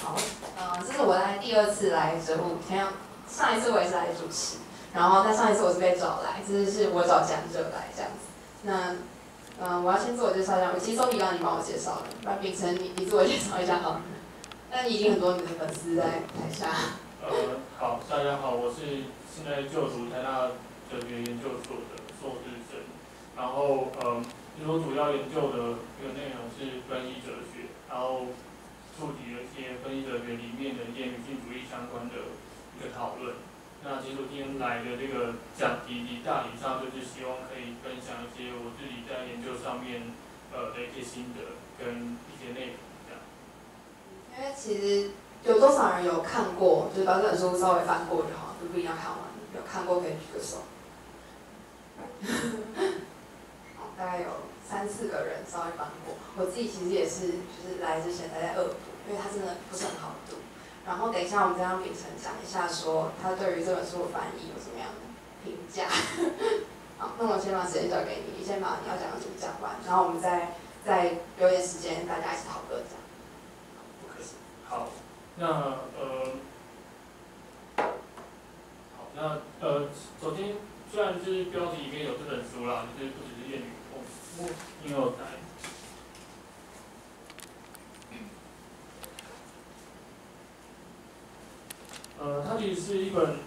好，这是我在第2次来哲五，上一次我也是来主持，然后但上一次我是被找来，这是我找讲者来这样子。那我要先自我介绍一下，其实周笔刚刚你帮我介绍了，那秉承你自我介绍一下好了。但已经很多你的粉丝在台下。 好，大家好，我是现在就读台大哲学研究所的硕士生，然后我主要研究的一个内容是分析哲学，然后触及了一些分析哲学里面的一些女性主义相关的一个讨论。那其实我今天来的这个讲题，大体上就是希望可以分享一些我自己在研究上面的一些心得跟一些内容这样。 因为其实有多少人有看过，就是把这本书稍微翻过就好，就不一定要看完。有看过可以举个手。好，大概有3、4个人稍微翻过。我自己其实也是，就是来之前才在2读，因为它真的不是很好读。然后等一下我们再让秉承讲一下，说他对于这本书的翻译有什么样的评价。好，那我先把时间交给你，你先把你要讲的书讲完，然后我们再留点时间大家一起讨论这样。 好，那首先虽然就是标题里面有这本书啦，就是不只是谚语，应有来。它其实是一本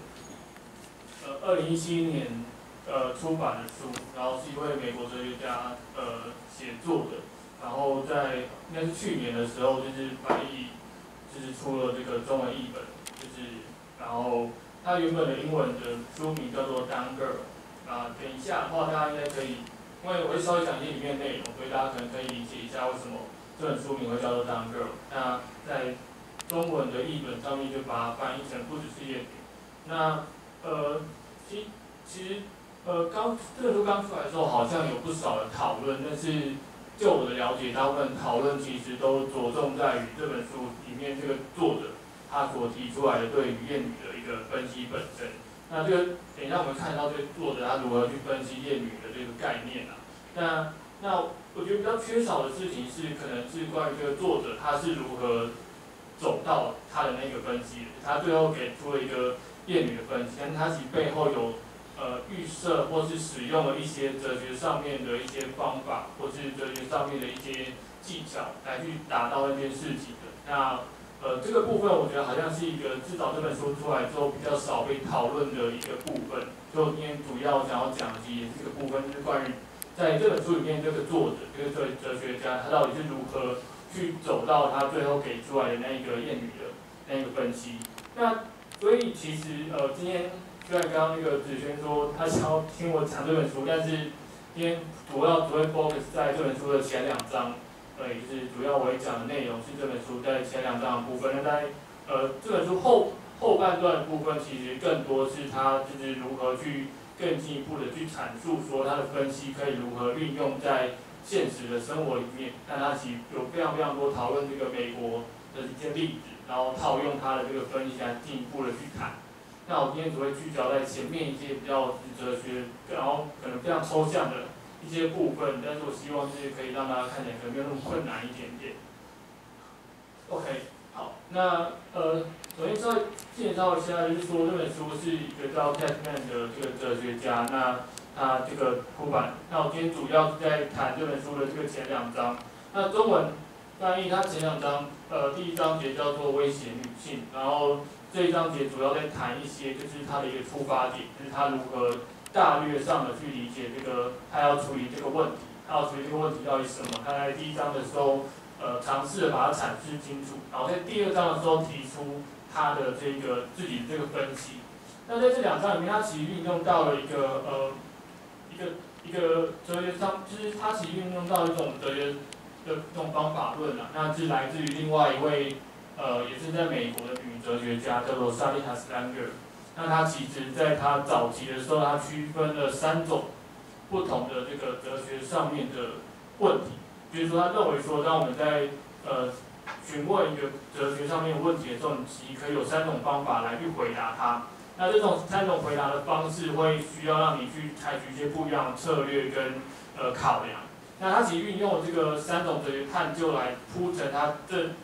2017年出版的书，然后是一位美国哲学家写作的，然后在应该是去年的时候就是翻译，就是出了这个中文译本，然后它原本的英文的书名叫做《Down Girl》，等一下的话大家应该可以，因为我会稍微讲一些里面的内容，所以大家可能可以理解一下为什么这本书名会叫做《Down Girl》。那在中文的译本上面就把它翻译成不只是谚语。那其实这本书刚出来的时候好像有不少的讨论，但是就我的了解，大部分讨论其实都着重在于这本书里面这个作者他所提出来的对于谚语的一个分析本身。那这个等一下我们看到这个作者他如何去分析谚语的这个概念啊。那我觉得比较缺少的事情是，可能是关于这个作者他是如何走到他的那个分析的。他最后给出了一个谚语的分析，但他其实背后有预设或是使用了一些哲学上面的一些方法，或是哲学上面的一些技巧来去达到那件事情的。那这个部分我觉得好像是一个至少这本书出来之后比较少被讨论的一个部分。所以我今天主要想要讲的其实这个部分就是关于在这本书里面这个作者这个哲学家他到底是如何去走到他最后给出来的那一个谚语的那一个分析。那所以其实今天虽然刚刚那个子轩说他想要听我讲这本书，但是今天主要只会 focus 在这本书的前2章，就是主要我会讲的内容是这本书在前2章的部分。那在这本书后半段的部分，其实更多是他就是如何去更进一步的去阐述说他的分析可以如何运用在现实的生活里面。那他其实有非常非常多讨论这个美国的一些例子，然后套用他的这个分析来进一步的去谈。那我今天只会聚焦在前面一些比较哲学，然后可能非常抽象的一些部分，但是我希望是可以让大家看起来可能没有那么困难一点点。OK， 好，那首先稍微介绍一下，就是说这本书是一个叫 Katzman 的这个哲学家，那他这个出版。那我今天主要是在谈这本书的这个前2章。那中文翻译它前2章，第1章节叫做威胁女性，然后这一章节主要在谈一些就是他的一个出发点，就是他如何大略上的去理解这个他要处理这个问题，他要处理这个问题到底是什么。他在第1章的时候，尝试的把它阐释清楚，然后在第2章的时候提出他的这个自己的这个分析。那在这2章里面，他其实运用到了一个哲学上，就是他其实运用到一种哲学的这种方法论啊，那是来自于另外一位也是在美国的女哲学家，叫做莎莉塔斯兰格。那她其实在她早期的时候，她区分了3种不同的这个哲学上面的问题。比如说，他认为说，当我们在询问一个哲学上面的问题的时候，你其实可以有3种方法来去回答它。那这种3种回答的方式会需要让你去采取一些不一样的策略跟考量。那他其实运用这个3种哲学探究来铺陈他这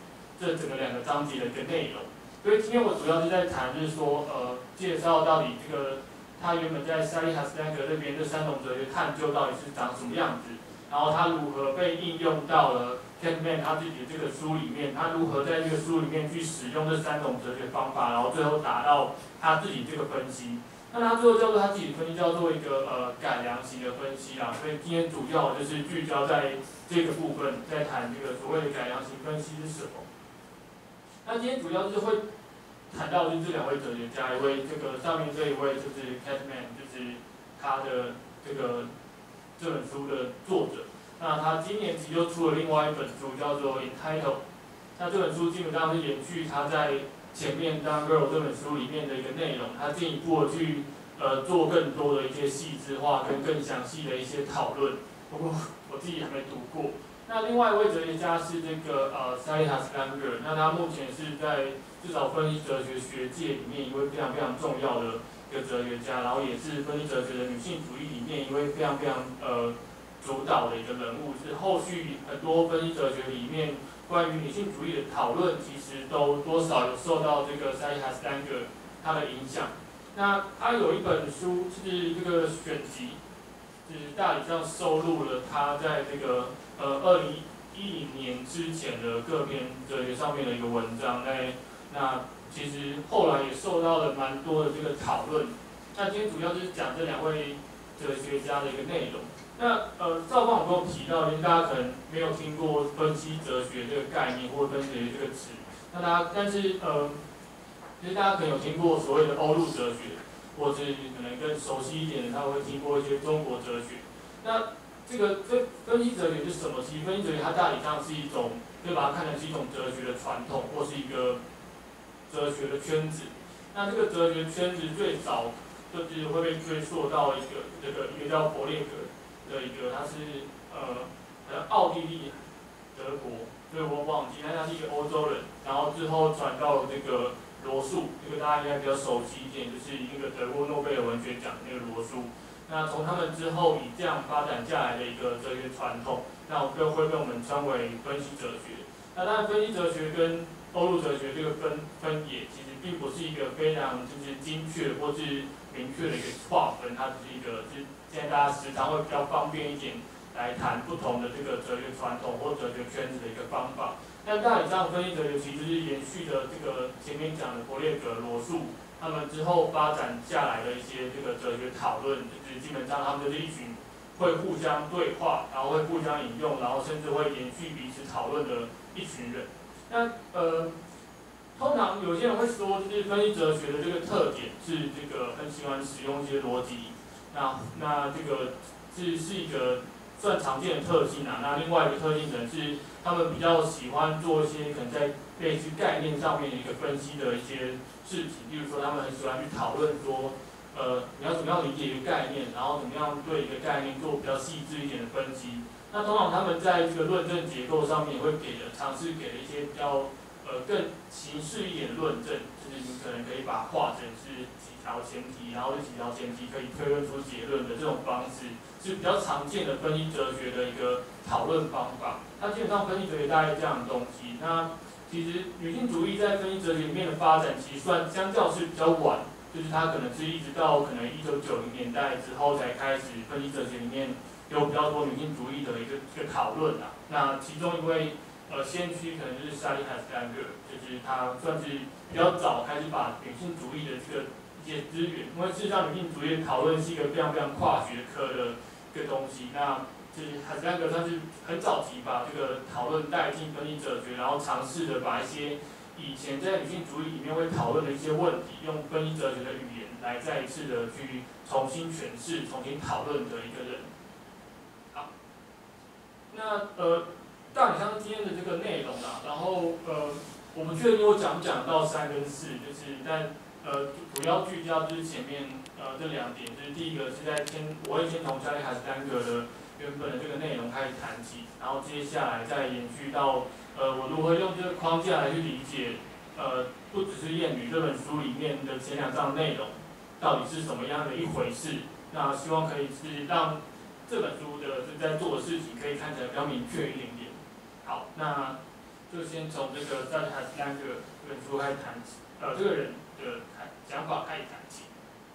这整个2个章节的一个内容。所以今天我主要是在谈，就是说介绍到底这个他原本在沙利哈斯丹格这边这3种哲学探究到底是长什么样子，然后他如何被应用到了 Kahneman 他自己的这个书里面，他如何在这个书里面去使用这3种哲学方法，然后最后达到他自己这个分析。那他最后叫做他自己的分析叫做一个改良型的分析啦，所以今天主要就是聚焦在这个部分，在谈这个所谓的改良型分析是什么。那今天主要是会谈到就是这2位哲学家，一位这个上面这一位就是 Kahneman， 就是他的这本书的作者。那他今年其实又出了另外一本书叫做 Entitled， 那这本书基本上是延续他在前面《Dumb Girl》这本书里面的一个内容，他进一步的去做更多的一些细致化跟更详细的一些讨论。不过我自己还没读过。那另外一位哲学家是这个Sally Haslanger， 那他目前是在至少分析哲学学界里面一位非常非常重要的一个哲学家，然后也是分析哲学的女性主义里面一位非常非常主导的一个人物，是后续很多分析哲学里面关于女性主义的讨论，其实都多少有受到这个 Sally Haslanger 他的影响。那他有一本书是这个选集，就是大体上收录了他在这个2010年之前的各篇哲学上面的一个文章。那其实后来也受到了蛮多的这个讨论。那今天主要就是讲这2位哲学家的一个内容。那赵方我跟我提到，因为大家可能没有听过分析哲学这个概念或分析哲学这个词，但是其实大家可能有听过所谓的欧陆哲学，或是可能更熟悉一点的，他会听过一些中国哲学。那这分析哲学是什么？其实分析哲学它大体上是一种，可以把它看成是一种哲学的传统，或是一个哲学的圈子。那这个哲学圈子最早就是会被追溯到一个叫伯列格的一个，他是奥地利、德国，所以我忘记，但他是一个欧洲人，然后之后传到这个罗素，这个大家应该比较熟悉一点，就是那个得过诺贝尔文学奖那个罗素。那从他们之后以这样发展下来的一个哲学传统，那会被我们称为分析哲学。那当然，分析哲学跟欧陆哲学这个分野，其实并不是一个非常就是精确或是明确的一个划分，它只是一个就是现在大家时常会比较方便一点来谈不同的这个哲学传统或哲学圈子的一个方法。但大体上分析哲学其实是延续的这个前面讲的伯列格、罗素他们之后发展下来的一些这个哲学讨论，就是基本上他们就是一群会互相对话，然后会互相引用，然后甚至会延续彼此讨论的一群人。那通常有些人会说，就是分析哲学的这个特点是这个很喜欢使用一些逻辑，那这个是一个算常见的特性啊。那另外一个特性可能是他们比较喜欢做一些可能在类似概念上面的一个分析的一些事情，例如说他们很喜欢去讨论说，你要怎么样理解一个概念，然后怎么样对一个概念做比较细致一点的分析。那通常他们在这个论证结构上面也会尝试给了一些比较更形式一点的论证，就是你可能可以把它画成是几条前提，然后这几条前提可以推论出结论的这种方式，是比较常见的分析哲学的一个讨论方法。它基本上分析哲学大概这样的东西。那其实女性主义在分析哲学里面的发展，其实算相较是比较晚，就是它可能是一直到可能1990年代之后才开始分析哲学里面有比较多女性主义的一个讨论啊。那其中一位先驱可能就是沙利哈斯丹格，就是他算是比较早开始把女性主义的这个一些资源，因为事实上女性主义的讨论是一个非常非常跨学科的一个东西。那就是哈斯丹格算是很早期把这个讨论带进分析哲学，然后尝试的把一些以前在女性主义里面会讨论的一些问题，用分析哲学的语言来再一次的去重新诠释、重新讨论的一个人。好，那大体上今天的这个内容啊，然后我不确定我讲不讲到3跟4，就是但主要聚焦就是前面这2点，就是第一个是我会先从沙利哈斯丹格的原本的这个内容开始谈起，然后接下来再延续到我如何用这个框架来去理解不只是《厌女》这本书里面的前2章内容到底是什么样的一回事。那希望可以是让这本书的在做的事情可以看起来比较明确一点点。好，那就先从这个扎里哈斯兰这本书开始谈起，这个人的想法开始谈起。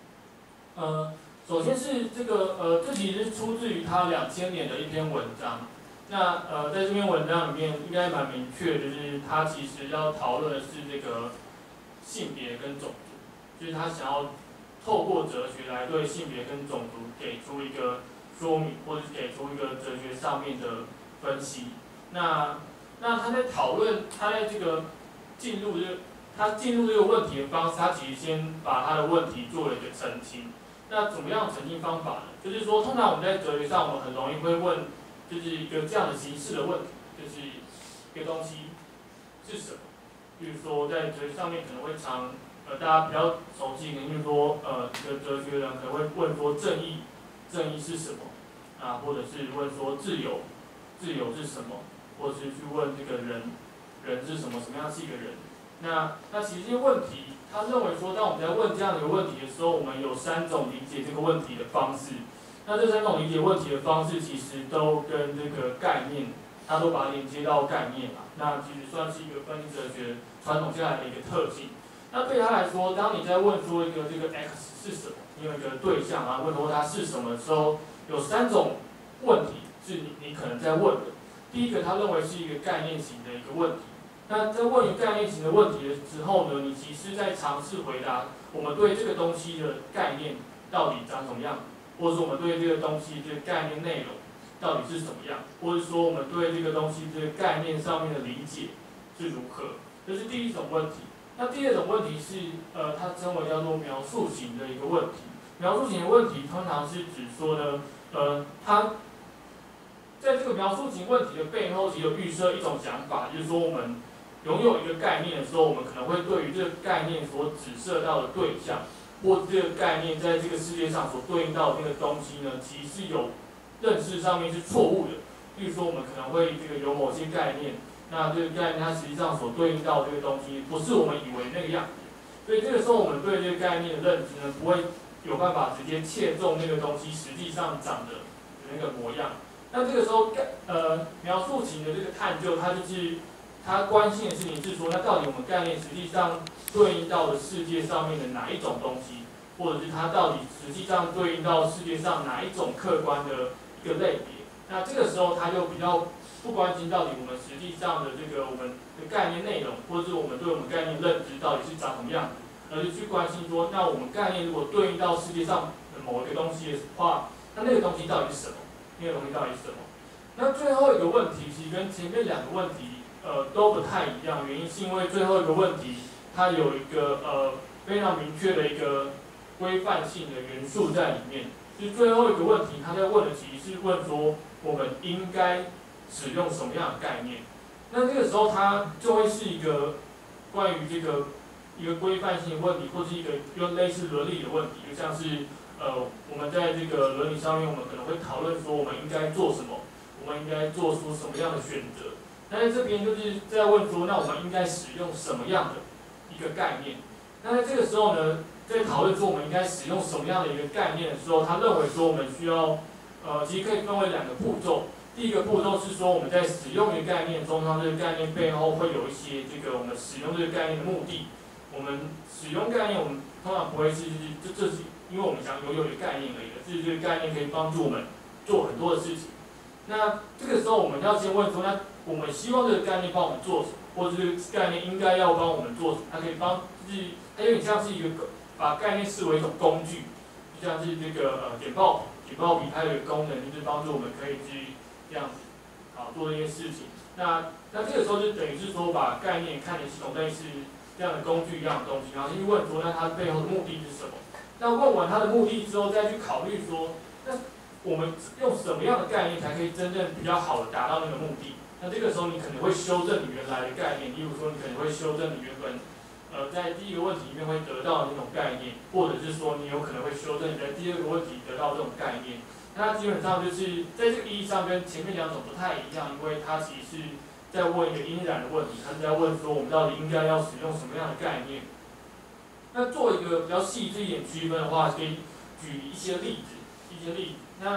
首先是这个这其实是出自于他2000年的一篇文章。那在这篇文章里面应该蛮明确，就是他其实要讨论的是这个性别跟种族，就是他想要透过哲学来对性别跟种族给出一个说明，或者是给出一个哲学上面的分析。那他在讨论，他在这个进入这个问题的方式，他其实先把他的问题做了一个澄清。那怎么样的澄清方法呢？就是说，通常我们在哲学上，我们很容易会问，就是一个这样的形式的问题，就是一个东西是什么？比如说，在哲学上面可能会大家比较熟悉，可能就是说，一个哲学人可能会问说正义是什么？啊，或者是问说自由是什么？或者是去问这个人是什么？什么样是一个人？那其实这些问题，他认为说，当我们在问这样的一个问题的时候，我们有3种理解这个问题的方式。那这3种理解问题的方式，其实都跟这个概念，它都把它连接到概念嘛。那其实算是一个分析哲学传统下来的一个特性。那对他来说，当你在问说一个这个 X 是什么，你有一个对象啊，问说它是什么的时候，有3种问题是你可能在问的。第一个，他认为是一个概念型的一个问题。那在问一个概念型的问题的时候呢，你其实在尝试回答我们对这个东西的概念到底长什么样，或者说我们对这个东西这个概念内容到底是什么样，或者说我们对这个东西这个概念上面的理解是如何，这是第一种问题。那第2种问题是，它称为叫做描述型的一个问题。描述型的问题通常是指说呢，它在这个描述型问题的背后，其实有预设一种想法，就是说我们拥有一个概念的时候，我们可能会对于这个概念所指涉到的对象，或这个概念在这个世界上所对应到的那个东西呢，其实是有认识上面是错误的。例如说，我们可能会这个有某些概念，那这个概念它实际上所对应到的这个东西，不是我们以为那个样子。所以这个时候，我们对这个概念的认知呢，不会有办法直接切中那个东西实际上长的那个模样。那这个时候，描述型的这个探究，它就是他关心的事情是说，那到底我们概念实际上对应到的世界上面的哪一种东西，或者是它到底实际上对应到世界上哪一种客观的一个类别？那这个时候他就比较不关心到底我们实际上的这个我们的概念内容，或者是我们对我们概念认知到底是长什么样子，而是去关心说，那我们概念如果对应到世界上的某一个东西的话，那个东西到底是什么？那个东西到底是什么？那最后一个问题其实跟前面2个问题都不太一样，原因是因为最后一个问题它有一个非常明确的一个规范性的元素在里面。就是最后一个问题，他在问的其实是问说我们应该使用什么样的概念。那这个时候它就会是一个关于这个一个规范性的问题，或是一个又类似伦理的问题，就像是我们在这个伦理上面，我们可能会讨论说我们应该做什么，我们应该做出什么样的选择。那在这边就是在问说，那我们应该使用什么样的一个概念？那在这个时候呢，在讨论说我们应该使用什么样的一个概念的时候，他认为说我们需要其实可以分为2个步骤。第一个步骤是说我们在使用一个概念中，它这个概念背后会有一些这个我们使用这个概念的目的。我们使用概念，我们通常不会是这是因为我们想拥有一个概念而已的，是这个概念可以帮助我们做很多的事情。那这个时候我们要先问说，那我们希望这个概念帮我们做什么，或者这个概念应该要帮我们做什么？它可以就是它有点像是一个把概念视为一种工具，就像是这个简报笔它有一个功能，就是帮助我们可以去这样子做这些事情。那这个时候就等于是说把概念看成系统类似这样的工具一样的东西，然后去问说，那它背后的目的是什么？那问完它的目的之后，再去考虑说，那我们用什么样的概念才可以真正比较好的达到那个目的？那这个时候你可能会修正你原来的概念，例如说你可能会修正你原本在第一个问题里面会得到的那种概念，或者是说你有可能会修正你在第2个问题得到这种概念。那基本上就是在这个意义上跟前面2种不太一样，因为它其实是在问一个因然的问题，它是在问说我们到底应该要使用什么样的概念。那做一个比较细致一点区分的话，可以举一些例子。那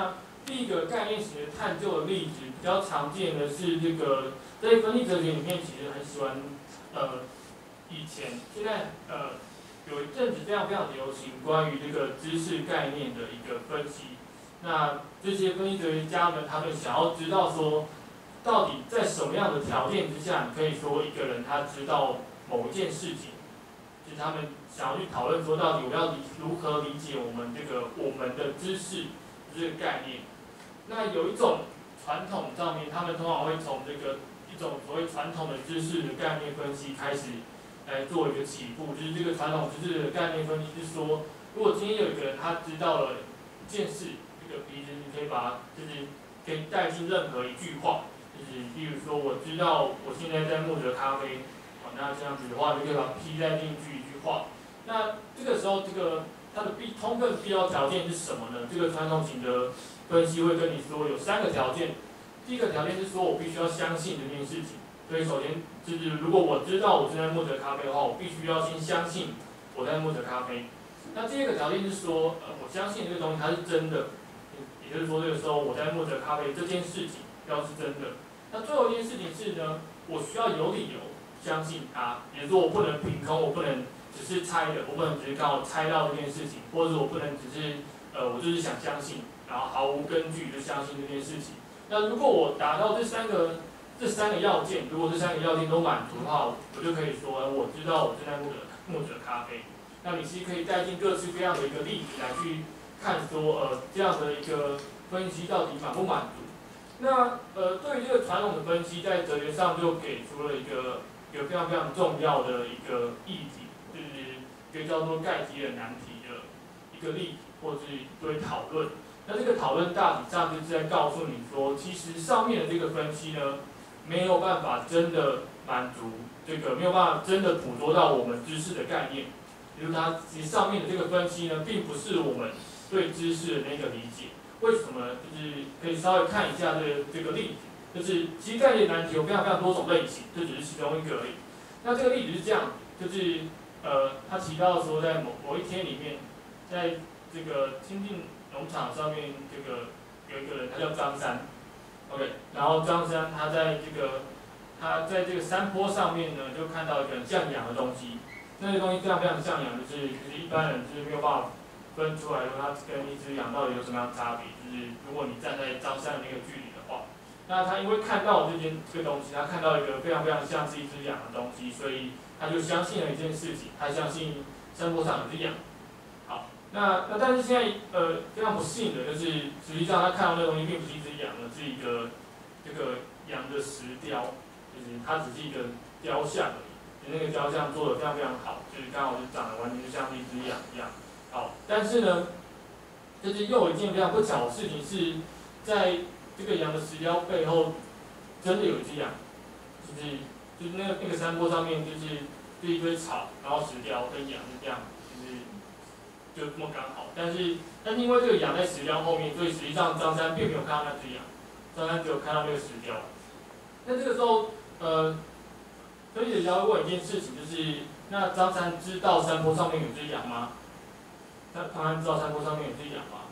第一个概念型的探究的例子，比较常见的是这个在分析哲学里面，其实很喜欢以前现在有一阵子非常流行关于这个知识概念的一个分析。那这些分析哲学家们，他们想要知道说，到底在什么样的条件之下，你可以说一个人他知道某一件事情，就是他们想要去讨论说，到底我要如何理解我们的知识这个概念。那有一种传统上面，他们通常会从这个一种所谓传统的知识的概念分析开始来做一个起步，就是这个传统知识的概念分析是说，如果今天有一个人他知道了一件事，这个鼻子你可以把它就是可以带进任何一句话，就是例如说我知道我现在在木泽咖啡，那这样子的话就可以把 P 带进去一句话。那这个时候它的充分必要条件是什么呢？这个传统型的分析会跟你说有3个条件。第一个条件是说我必须要相信这件事情，所以首先就是如果我知道我正在木泽咖啡的话，我必须要先相信我在木泽咖啡。那第二个条件是说，我相信这个东西它是真的，也就是说这个时候我在木泽咖啡这件事情要是真的。那最后一件事情是呢，我需要有理由相信它，也就是说我不能凭空，我不能只是猜的，我不能只是刚好猜到这件事情，或者是我不能只是我就是想相信，然后毫无根据就相信这件事情。那如果我达到这三个要件，如果这3个要件都满足的话，我就可以说，我知道我正在木泽咖啡。那你其实可以带进各式各样的一个例子来去看说，这样的一个分析到底满不满足。那对于这个传统的分析，在哲学上就给出了一个非常重要的一个议题，就是一个叫做盖基尔难题的一个例题，或是一堆讨论。那这个讨论大体上就是在告诉你说，其实上面的这个分析呢，没有办法真的满足没有办法真的捕捉到我们知识的概念。比如它其实上面的这个分析呢，并不是我们对知识的那个理解。为什么呢？就是可以稍微看一下这个例子，就是其实概念难题有非常多种类型，这只是其中一个而已。那这个例子是这样，就是他提到说，在某一天里面，在这个亲近农场上面，有一个人，他叫张三 ，OK， 然后张三他在这个山坡上面呢，就看到一个很像羊的东西，那个东西非常像羊，就是一般人就是没有办法分出来说它跟一只羊到底有什么样的差别。就是如果你站在张三的那个距离的话，那他因为看到这个东西，他看到一个非常像是一只羊的东西，所以他就相信了一件事情，他相信山坡上有只羊。好，那但是现在非常不幸的就是，实际上他看到那个东西并不是一只羊，而是一个这个羊的石雕，就是它只是一个雕像而已。那个雕像做得非常好，就是刚好是长得完全就像是一只羊一样。好，但是呢，就是又有一件非常不巧的事情是，在这个羊的石雕背后，真的有一只羊，就是那个山坡上面就是一堆草，然后石雕跟羊是这样，就这么刚好。但是因为这个羊在石雕后面，所以实际上张三并没有看到那只羊，张三只有看到那个石雕。那这个时候，分析家会问一件事情，就是那张三知道山坡上面有只羊吗？那张三知道山坡上面有只羊吗？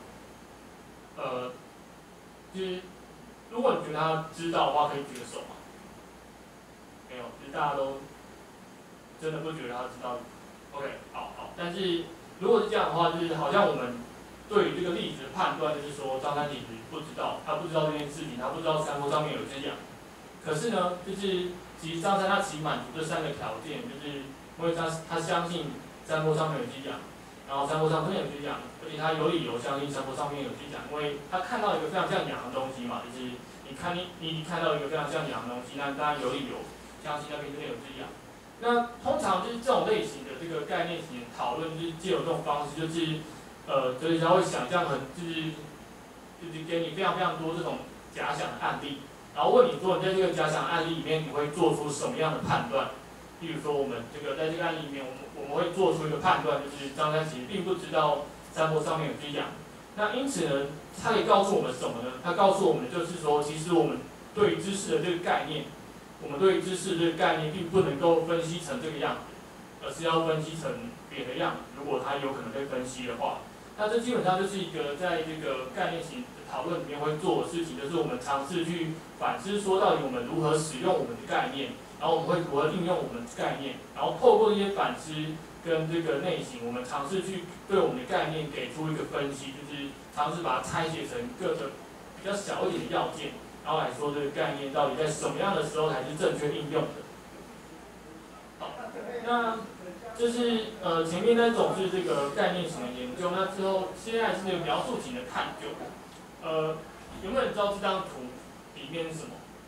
就是如果你觉得他知道的话，可以举个手吗？没有，就是大家都真的不觉得他知道。OK， 好。但是如果是这样的话，就是好像我们对于这个例子的判断，就是说张三其实不知道，他不知道这件事情，他不知道山坡上面有只羊。可是呢，就是其实张三他其实满足这3个条件，就是因为他相信山坡上面有只羊，然后山坡上真的有只羊，而且他有理由相信山坡上面有只羊，因为他看到一个非常像羊的东西嘛，就是你看到一个非常像羊的东西，那当然有理由相信那边真的有只羊。那通常就是这种类型的这个概念型的讨论，就是借由这种方式，就是哲学家会想象就是给你非常多这种假想的案例。然后问你说，你在这个假想案例里面，你会做出什么样的判断？例如说，我们在这个案例里面，我们会做出一个判断，就是张三其实并不知道山坡上面有只羊。那因此呢，它可以告诉我们什么呢？它告诉我们就是说，其实我们对于知识的这个概念，我们对于知识的这个概念并不能够分析成这个样子，而是要分析成别的样子。如果它有可能被分析的话，那这基本上就是一个在这个概念型的讨论里面会做的事情，就是我们尝试去反思说，到底我们如何使用我们的概念，然后我们会如何应用我们的概念，然后透过这些反思跟这个内省，我们尝试去对我们的概念给出一个分析，就是尝试把它拆解成各个比较小一点的要件，然后来说这个概念到底在什么样的时候才是正确应用的。好，那这是前面那种是这个概念型的研究，那之后现在是这个描述型的探究。有没有人知道这张图里面是什么？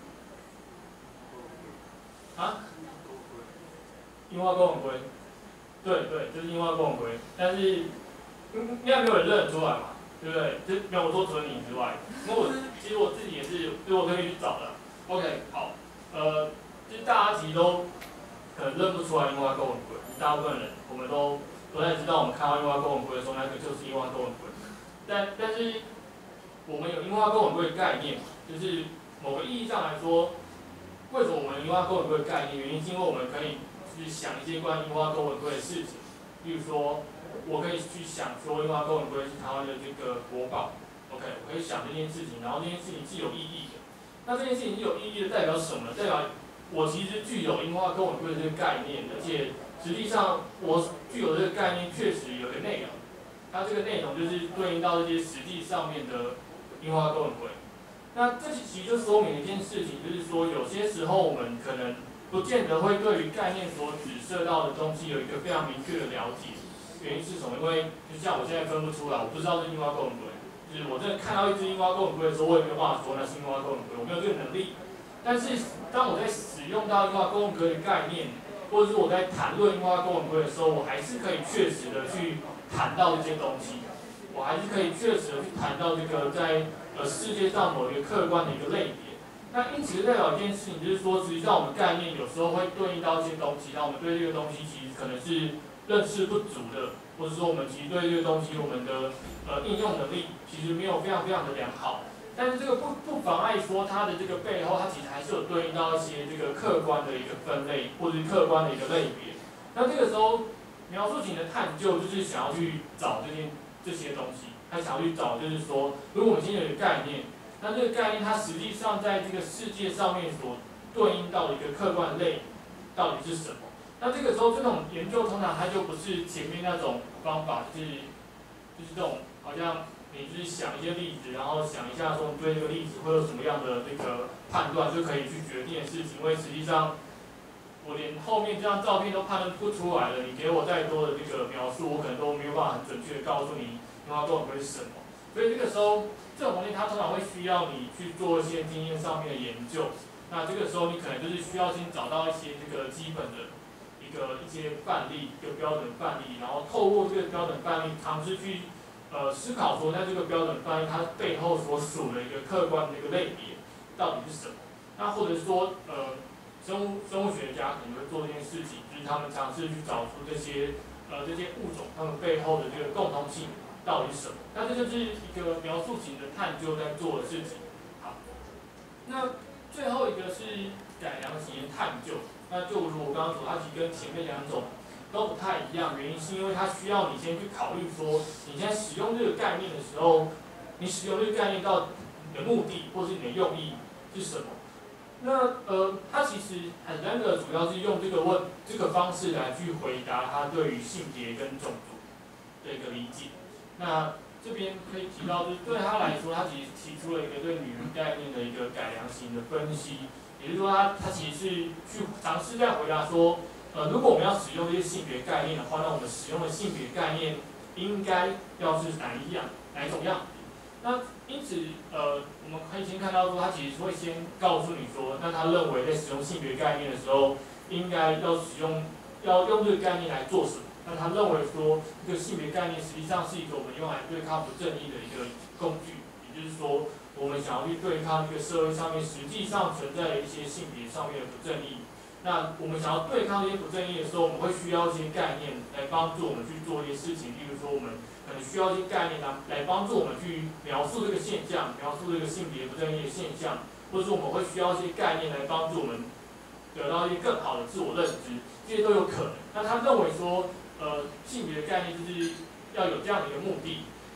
啊？樱花钩吻龟。对对，就是樱花钩吻龟，但是应该没有人认得出来嘛，对不对？就没有我说除了你之外，那其实我自己也是，所以我特意去找的。OK， 好，就是大家其实都可能认不出来樱花钩吻龟，大部分人我们都太知道，我们看到樱花钩吻龟的时候，那个就是樱花钩吻龟。但是我们有樱花钩吻龟的概念，就是某个意义上来说，为什么我们有樱花钩吻龟的概念？原因是因为我们可以去想一些关于樱花钩吻龟的事情，例如说，我可以去想说樱花钩吻龟是台湾的这个国宝 ，OK， 我可以想这件事情，然后这件事情是有意义的。那这件事情是有意义的，代表什么呢？代表我其实具有樱花钩吻龟的这个概念，而且实际上我具有这个概念确实有个内容，它这个内容就是对应到这些实际上面的樱花钩吻龟。那这其实就说明一件事情，就是说有些时候我们可能不见得会对于概念所指涉到的东西有一个非常明确的了解。原因是什么？因为就像我现在分不出来，我不知道是樱花钩吻龟，就是我真的看到一只樱花钩吻龟的时候，我也没有办法说那是樱花钩吻龟，我没有这个能力。但是当我在使用到樱花钩吻龟的概念，或者是我在谈论樱花钩吻龟的时候，我还是可以确实的去谈到这些东西，我还是可以确实的去谈到这个在世界上某一个客观的一个类别。那因此代表一件事情，就是说，实际上我们概念有时候会对应到一些东西，那我们对这个东西其实可能是认识不足的，或者说我们其实对这个东西我们的应用能力其实没有非常的良好。但是这个不妨碍说它的这个背后，它其实还是有对应到一些这个客观的一个分类，或者是客观的一个类别。那这个时候描述型的探究就是想要去找这些东西，他想要去找就是说，如果我们今天有一个概念，那这个概念它实际上在这个世界上面所对应到的一个客观类到底是什么？那这个时候这种研究通常它就不是前面那种方法，就是这种好像你就是想一些例子，然后想一下说你对这个例子会有什么样的这个判断就可以去决定的事情，因为实际上我连后面这张照片都判断不出来了，你给我再多的这个描述，我可能都没有办法很准确的告诉你樱花钩吻龟是什么。所以这个时候，这种东西它通常会需要你去做一些经验上面的研究。那这个时候你可能就是需要先找到一些这个基本的一些范例，一个标准范例，然后透过这个标准范例尝试去思考说，那这个标准范例它背后所属的一个客观的一个类别到底是什么？那或者说生物学家可能会做这件事情，就是他们尝试去找出这些物种它们背后的这个共同性到底是什么？那这就是一个描述型的探究在做的事情。好，那最后一个是改良型的探究。那就如我刚刚说，它其实跟前面两种都不太一样，原因是因为它需要你先去考虑说，你现在使用这个概念的时候，你使用这个概念到你的目的或是你的用意是什么？那它其实很难的主要是用这个方式来去回答他对于性别跟种族的一个理解。那这边可以提到，就是对他来说，他其实提出了一个对女人概念的一个改良型的分析，也就是说他其实是去尝试在回答说，如果我们要使用这些性别概念的话，那我们使用的性别概念应该要是哪一种样子？那因此，我们可以先看到说，他其实会先告诉你说，那他认为在使用性别概念的时候，应该要用这个概念来做什么？那他认为说，这个性别概念实际上是一个我们用来对抗不正义的一个工具，也就是说，我们想要去对抗这个社会上面实际上存在的一些性别上面的不正义。那我们想要对抗这些不正义的时候，我们会需要一些概念来帮助我们去做一些事情，例如说我们可能需要一些概念来帮助我们去描述这个现象，描述这个性别不正义的现象，或者说我们会需要一些概念来帮助我们得到一些更好的自我认知，这些都有可能。那他认为说，性别的概念就是要有这样的一个目的。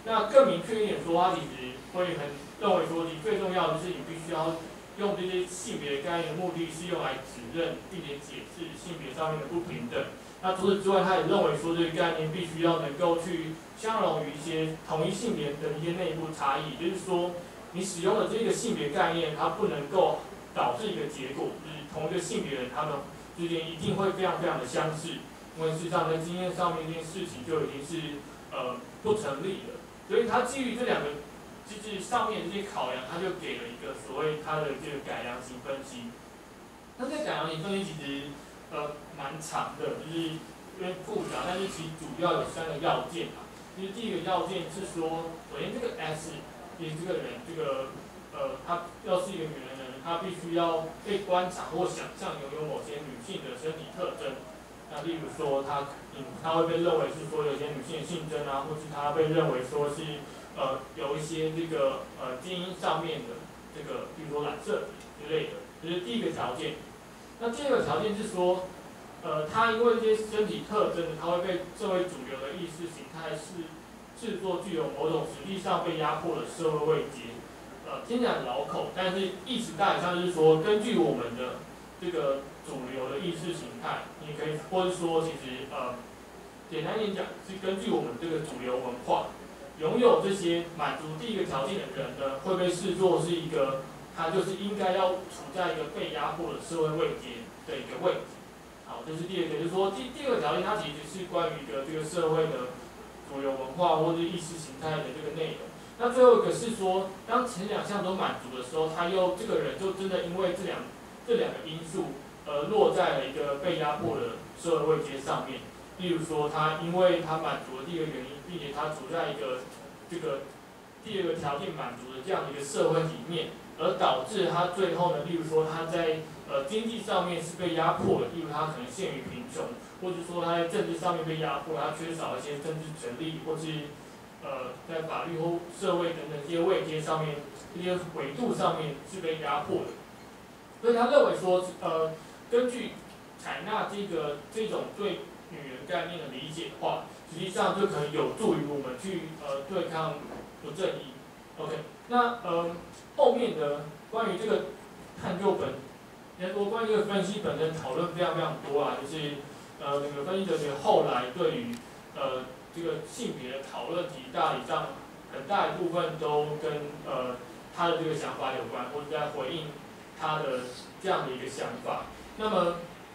那更明确一点说，他其实会很认为说，你最重要的是你必须要用这些性别概念的目的是用来指认并且解释性别上面的不平等。那除此之外，他也认为说这个概念必须要能够去相容于一些同一性别的一些内部差异，就是说你使用的这个性别概念，它不能够导致一个结果，就是同一个性别人他们之间一定会非常非常的相似，因为事实上在经验上面这件事情就已经是不成立了。所以他基于这两个机制上面的这些考量，他就给了一个所谓他的这个改良型分析。那这个改良型分析其实蛮长的，就是有点复杂，但是其实主要有3个要件啊。就是第一个要件是说，首先这个 S， 就是这个人，这个他要是一个女人呢，她必须要被观察或想象拥有某些女性的身体特征。那例如说他会被认为是说有些女性的性征啊，或是他被认为说是有一些这个基因上面的这个，比如说染色体之类的，这是第一个条件。那第二个条件是说，他因为这些身体特征，他会被社会主流的意识形态视作具有某种实际上被压迫的社会位阶。听起来很绕口，但是意思大体上就是说，根据我们的这个主流的意识形态，你可以或者说其实简单一点讲，是根据我们这个主流文化，拥有这些满足第一个条件的人呢，会被视作是一个他就是应该要处在一个被压迫的社会位阶的一个位置。好，这是第二个，就是说第二个条件，它其实是关于一个这个社会的主流文化或者意识形态的这个内容。那最后一个是说，当前2项都满足的时候，这个人就真的因为这两个因素，落在了一个被压迫的社会位阶上面。例如说，他因为他满足了第一个原因，并且他处在一个这个第二个条件满足的这样的一个社会里面，而导致他最后呢，例如说他在经济上面是被压迫的，例如他可能陷于贫穷，或者说他在政治上面被压迫，他缺少一些政治权利，或是在法律或社会等等这些位阶上面，这些维度上面是被压迫的。所以他认为说，根据采纳这种对女人概念的理解的话，实际上就可能有助于我们去对抗不正义。OK， 那后面的关于这个探究关于这个分析本身讨论非常非常多啊，就是那个分析哲学后来对于这个性别的讨论，其实大体上很大一部分都跟他的这个想法有关，或者在回应他的这样的一个想法。那么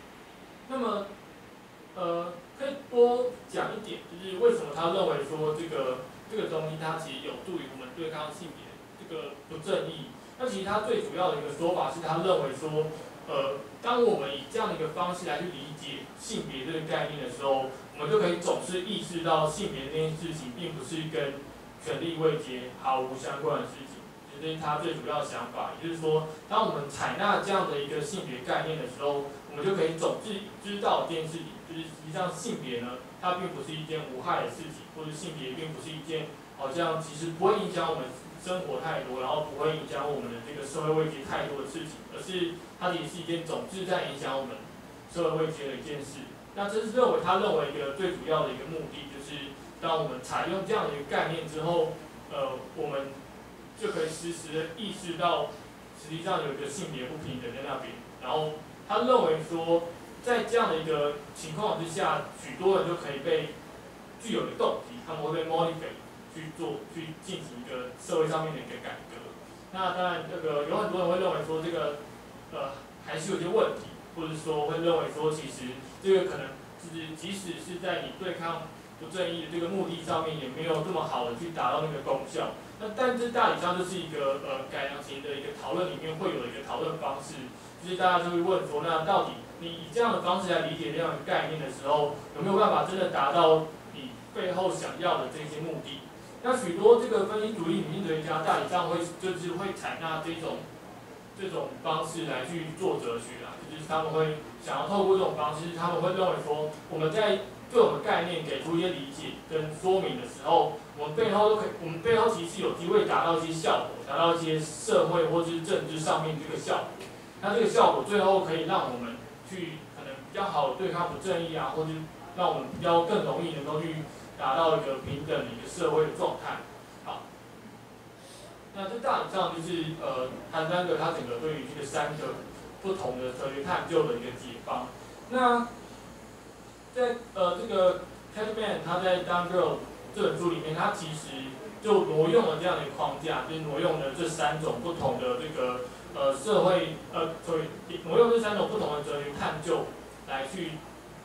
可以多讲一点，就是为什么他认为说这个东西它其实有助于我们对抗性别这个不正义。那其实他最主要的一个说法是他认为说，当我们以这样的一个方式来去理解性别这个概念的时候，我们就可以总是意识到性别这件事情并不是跟权力位阶毫无相关的事情。这是他最主要的想法，也就是说，当我们采纳这样的一个性别概念的时候，我们就可以总是知道一件事情，就是实际上性别呢，它并不是一件无害的事情，或者性别并不是一件好像其实不会影响我们生活太多，然后不会影响我们的这个社会位阶太多的事情，而是它也是一件总是在影响我们社会位阶的一件事。那这是他认为一个最主要的一个目的，就是当我们采用这样的一个概念之后，我们就可以实时的意识到，实际上有一个性别不平等在那边。然后他认为说，在这样的一个情况之下，许多人就可以被具有的动机，他们会被 motivate 去进行一个社会上面的一个改革。那当然，有很多人会认为说这个还是有些问题，或者说会认为说其实这个可能就是即使是在你对抗不正义的这个目的上面，也没有这么好的去达到那个功效。但这大体上就是一个改良型的一个讨论里面会有一个讨论方式，就是大家就会问说，那到底你以这样的方式来理解这样的概念的时候，有没有办法真的达到你背后想要的这些目的？那许多这个分析主义女性哲学家大体上就是会采纳这种方式来去做哲学啊，就是他们会想要透过这种方式，他们会认为说，我们在对我们概念给出一些理解跟说明的时候，我们背后其实是有机会达到一些效果，达到一些社会或者是政治上面这个效果。那这个效果最后可以让我们去可能比较好对抗不正义啊，或者让我们更容易能够去达到一个平等的一个社会的状态。 那这大体上就是韩三格他整个对于这个三个不同的哲学探究的一个解方。那在这个 Kahneman 他在《Dumb Girl》这本书里面，他其实就挪用了这样的一个框架，就是挪用了这三种不同的这个社会挪用这三种不同的哲学探究来去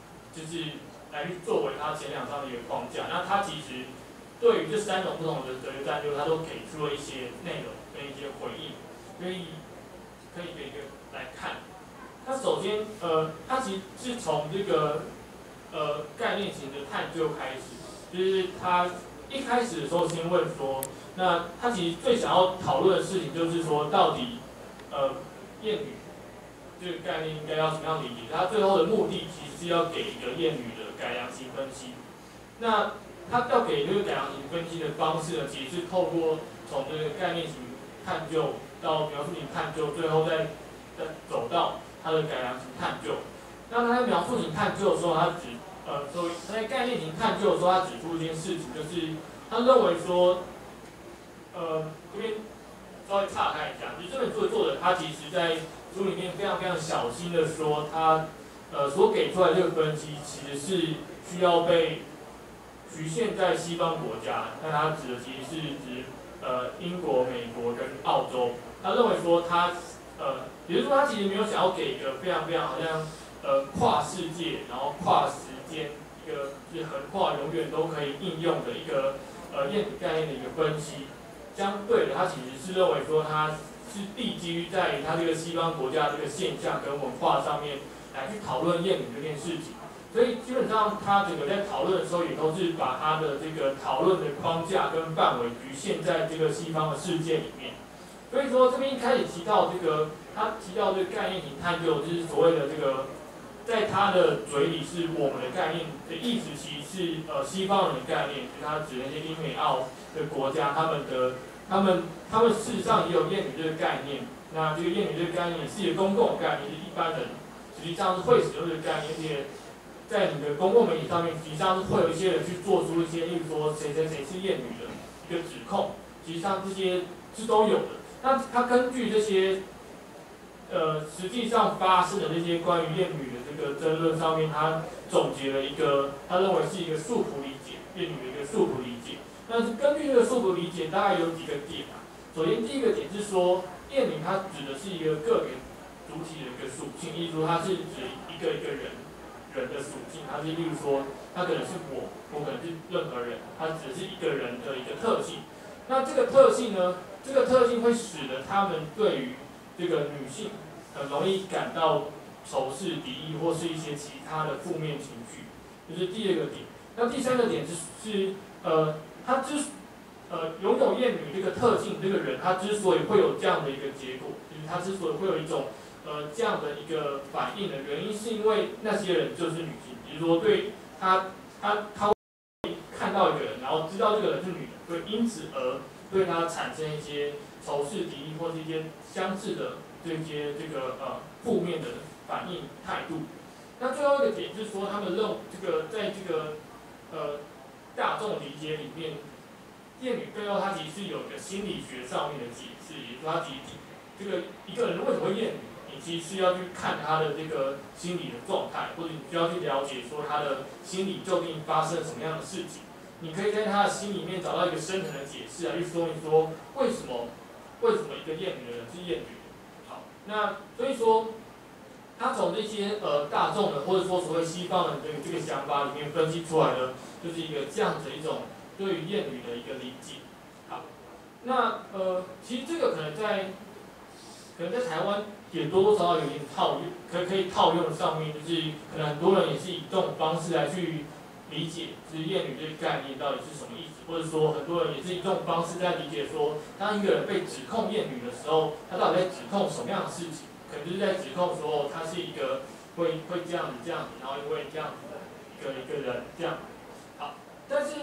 作为他前两章的一个框架。那他其实对于这三种不同的哲学探究，他都给出了一些内容跟一些回应，所以可以给一个来看。他首先他其实是从这个概念型的探究开始，就是他一开始的时候先问说，那他其实最想要讨论的事情就是说，到底谚语这个概念应该要怎么样理解？他最后的目的其实是要给一个谚语的改良型分析。那他要给这个改良型分析的方式呢，其实是透过从这个概念型探究到描述型探究，最后再走到他的改良型探究。那他在描述型探究的时候，他在概念型探究的时候，他指出一件事情，就是他认为说，这边稍微岔开一下，就是这本书的作者他其实在书里面非常非常小心的说，他所给出来的这个分析其实是需要被局限在西方国家，那他指的其实是指英国、美国跟澳洲。他认为说也就是说他其实没有想要给一个非常非常好像跨世界，然后跨时间一个是横跨永远都可以应用的一个谚语概念的一个分析。相对的，他其实是认为说他是立基于在于他这个西方国家这个现象跟文化上面来去讨论谚语这件事情。所以基本上他整个在讨论的时候，也都是把他的这个讨论的框架跟范围局限在这个西方的世界里面。所以说这边一开始提到这个，他提到这个概念型探究，就是所谓的这个，在他的嘴里是我们的概念的意思，其实是西方人的概念，就是他指那些英美澳的国家，他们事实上也有谚语这个概念。那这个谚语这个概念也是一个公共概念，是一般人实际上是会使用这个概念，而且在你的公共媒体上面，实际上是会有一些人去做出一些，例如说谁谁谁是谚语的一个指控，实际上这些是都有的。那他根据这些实际上发生的这些关于谚语的这个争论上面，他总结了一个他认为是一个束缚理解，谚语的一个束缚理解。那根据这个束缚理解，大概有几个点啊。首先第一个点是说，谚语它指的是一个个别主体的一个属性，例如说它是指一个人的属性，它是例如说它可能是我可能是任何人，它只是一个人的一个特性。那这个特性呢，这个特性会使得他们对于这个女性很容易感到仇视、敌意或是一些其他的负面情绪，这是第二个点。那第三个点是他拥有谚语这个特性，这个人他之所以会有这样的一个结果，就是他之所以会有一种这样的一个反应的原因，是因为那些人就是女性，比如说对他会看到一个人，然后知道这个人是女人，会因此而对他产生一些仇视、敌意或是一些相似的这些负面的反应态度。那最后一个点就是说，他们在这个大众理解里面，谚语背后它其实是有一个心理学上面的解释，也就是说它其实这个一个人为什么会谚语，你其实是要去看他的这个心理的状态，或者你需要去了解说他的心理究竟发生了什么样的事情。你可以在他的心里面找到一个深层的解释去说明说为什么一个谚语的人是谚语。好，那所以说他从这些大众的或者说所谓西方人的这个想法里面分析出来的，就是一个这样子一种对于谚语的一个理解。好，那其实这个可能在台湾也多多少少有点套用，可以套用上面，就是可能很多人也是以这种方式来去理解就是谚语这个概念到底是什么意思，或者说很多人也是以这种方式在理解说，当一个人被指控谚语的时候，他到底在指控什么样的事情？可能就是在指控说他是一个会这样子，然后因为这样子的一个人这样。好，但是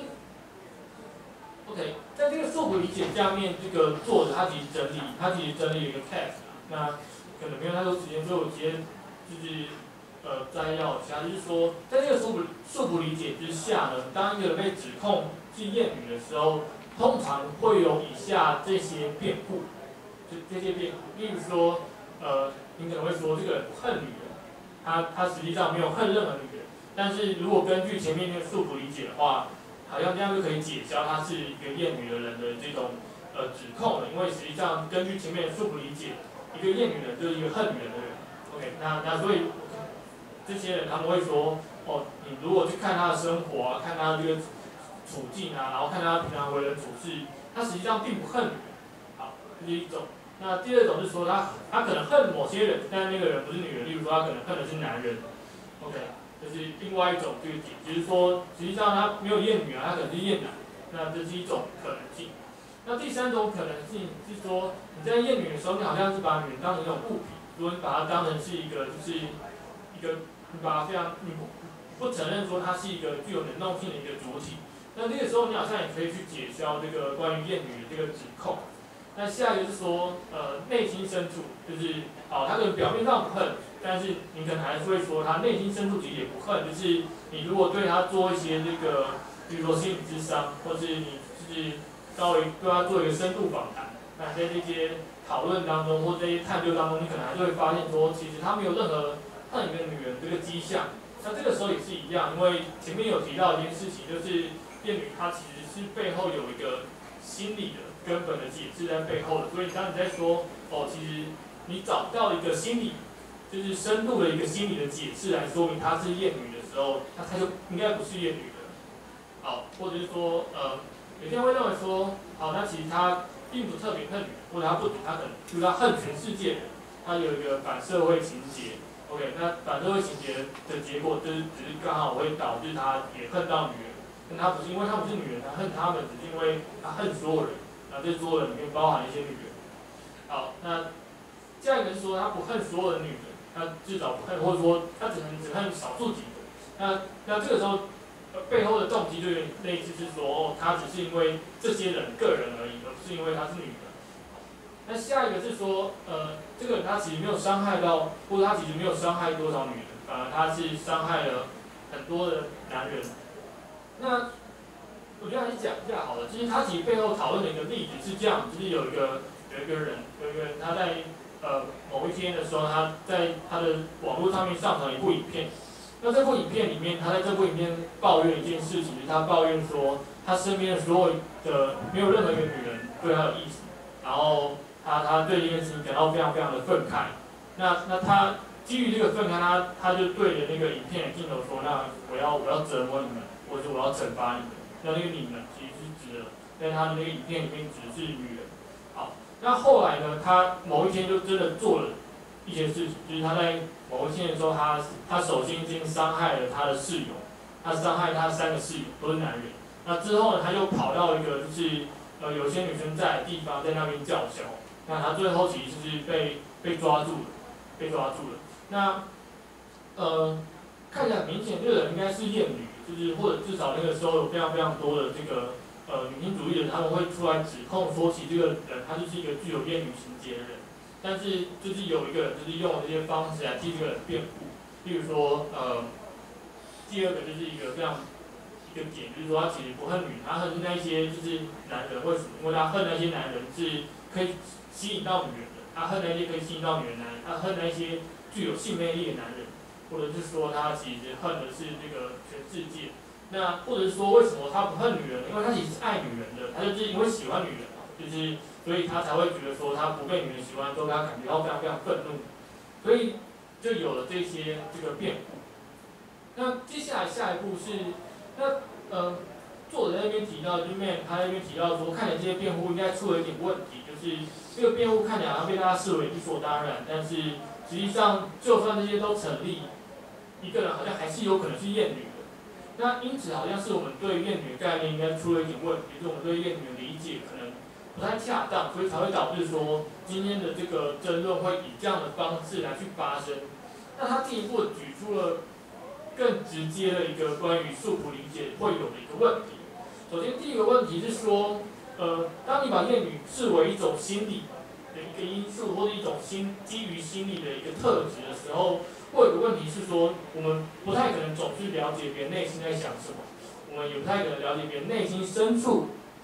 OK， 在这个束缚理解下面，这个作者他其实整理了一个 text， 那可能没有太多时间，所以我直接就是摘要一下，就是说，在这个束缚理解之下呢，当一个人被指控是谚语的时候， 通常会有以下这些辩护，这些辩护，例如说，你可能会说这个人不恨女人，他实际上没有恨任何女人，但是如果根据前面那个束缚理解的话，好像这样就可以解消他是一个厌女的人的这种指控了，因为实际上根据前面的束缚理解，一个厌女人就是一个恨女人的人。OK， 那所以这些人他们会说，哦，你如果去看他的生活啊，看他这个处境啊，然后看他平常为人处事，他实际上并不恨女人。好，这是一种。那第二种是说他可能恨某些人，但那个人不是女人，例如说他可能恨的是男人。OK， 这是另外一种这个点，就是说实际上他没有厌女啊，他可能是厌男。那这是一种可能性。那第三种可能性是说，你在厌女的时候，你好像是把女人当成一种物品，如果你把它当成是一个就是一个你把它非常你不承认说它是一个具有能动性的一个主体，那这个时候你好像也可以去解消这个关于厌女的这个指控。那下一个是说，内心深处就是他可能表面上不恨，但是你可能还是会说他内心深处其实也不恨，就是你如果对他做一些这个，比如说心理咨商，或是你就是稍微对他做一个深度访谈，那在这些讨论当中或这些探究当中，你可能还是会发现说，其实他没有任何恨一个女人这个迹象。那这个时候也是一样，因为前面有提到一件事情，就是厌女她其实是背后有一个心理的根本的解释在背后的，所以当你在说其实你找到一个心理，就是深度的一个心理的解释来说明她是厌女的时候，她就应该不是厌女的。好，或者是说有些人会认为说，好，那其实她并不特别恨女人，或者她不止，她可能就是她恨全世界人，她有一个反社会情节。OK， 那反社会情节的结果就是只是刚好会导致他也恨到女人，但他不是因为他们是女人，他恨他们，只是因为他恨所有人，那这所有人里面包含一些女人。好，那下一个是说他不恨所有的女人，他至少不恨，或者说他只恨少数几个。那这个时候背后的动机就有点类似是说，他只是因为这些人个人而已，而不是因为他是女人。那下一个是说，这个人他其实没有伤害到，或者他其实没有伤害多少女人，反而他是伤害了很多的男人。那我觉得还是讲一下好了，就是他其实背后讨论的一个例子是这样，就是有一个人他在某一天的时候，他在他的网络上面上传一部影片。那这部影片里面，他在这部影片抱怨一件事情，就是他抱怨说，他身边的所有的没有任何一个女人对他有意思，然后他对这件事情感到非常非常的愤慨。那他基于这个愤慨，他就对着那个影片的镜头说：“那我要折磨你们，或者我要惩罚你们。”那个你们其实是指的，在他的那个影片里面指的是女人。好，那后来呢，他某一天就真的做了一些事情，就是他在某一天的时候，他首先先伤害了他的室友，他伤害他3个室友都是男人。那之后呢，他就跑到一个就是有些女生在的地方，在那边叫嚣。那他最后其实是被抓住了，那看起来很明显，这个人应该是厌女，就是或者至少那个时候有非常非常多的这个女性主义的人，他们会出来指控说，其实这个人他就是一个具有厌女情节的人。但是就是有一个人就是用这些方式来替这个人辩护，例如说第二个就是一个非常一个点，就是说他其实不恨女人，他恨那些就是男人，为什么？因为他恨那些男人是可以吸引到女人的，他恨那些可以吸引到女人的男人，他恨那些具有性魅力的男人，或者是说他其实恨的是这个全世界。那或者是说为什么他不恨女人？因为他其实是爱女人的，他就是因为喜欢女人嘛，就是所以他才会觉得说他不被女人喜欢之后，他感觉到非常非常愤怒，所以就有了这些这个辩护。那接下来下一步是作者在那边提到，就是他在那边提到说，看起来这些辩护应该出了一点问题，就是这个辩护看起来好像被大家视为理所当然，但是实际上就算这些都成立，一个人好像还是有可能是厌女的。那因此好像是我们对厌女的概念应该出了一点问题，就是我们对厌女的理解可能不太恰当，所以才会导致说今天的这个争论会以这样的方式来去发生。那他进一步举出了更直接的一个关于束缚理解会有的一个问题。首先，第一个问题是说，当你把厌女视为一种心理的一个因素，或者一种基于心理的一个特质的时候，会有个问题是说，我们不太可能总是了解别人内心在想什么，我们也不太可能了解别人内心深处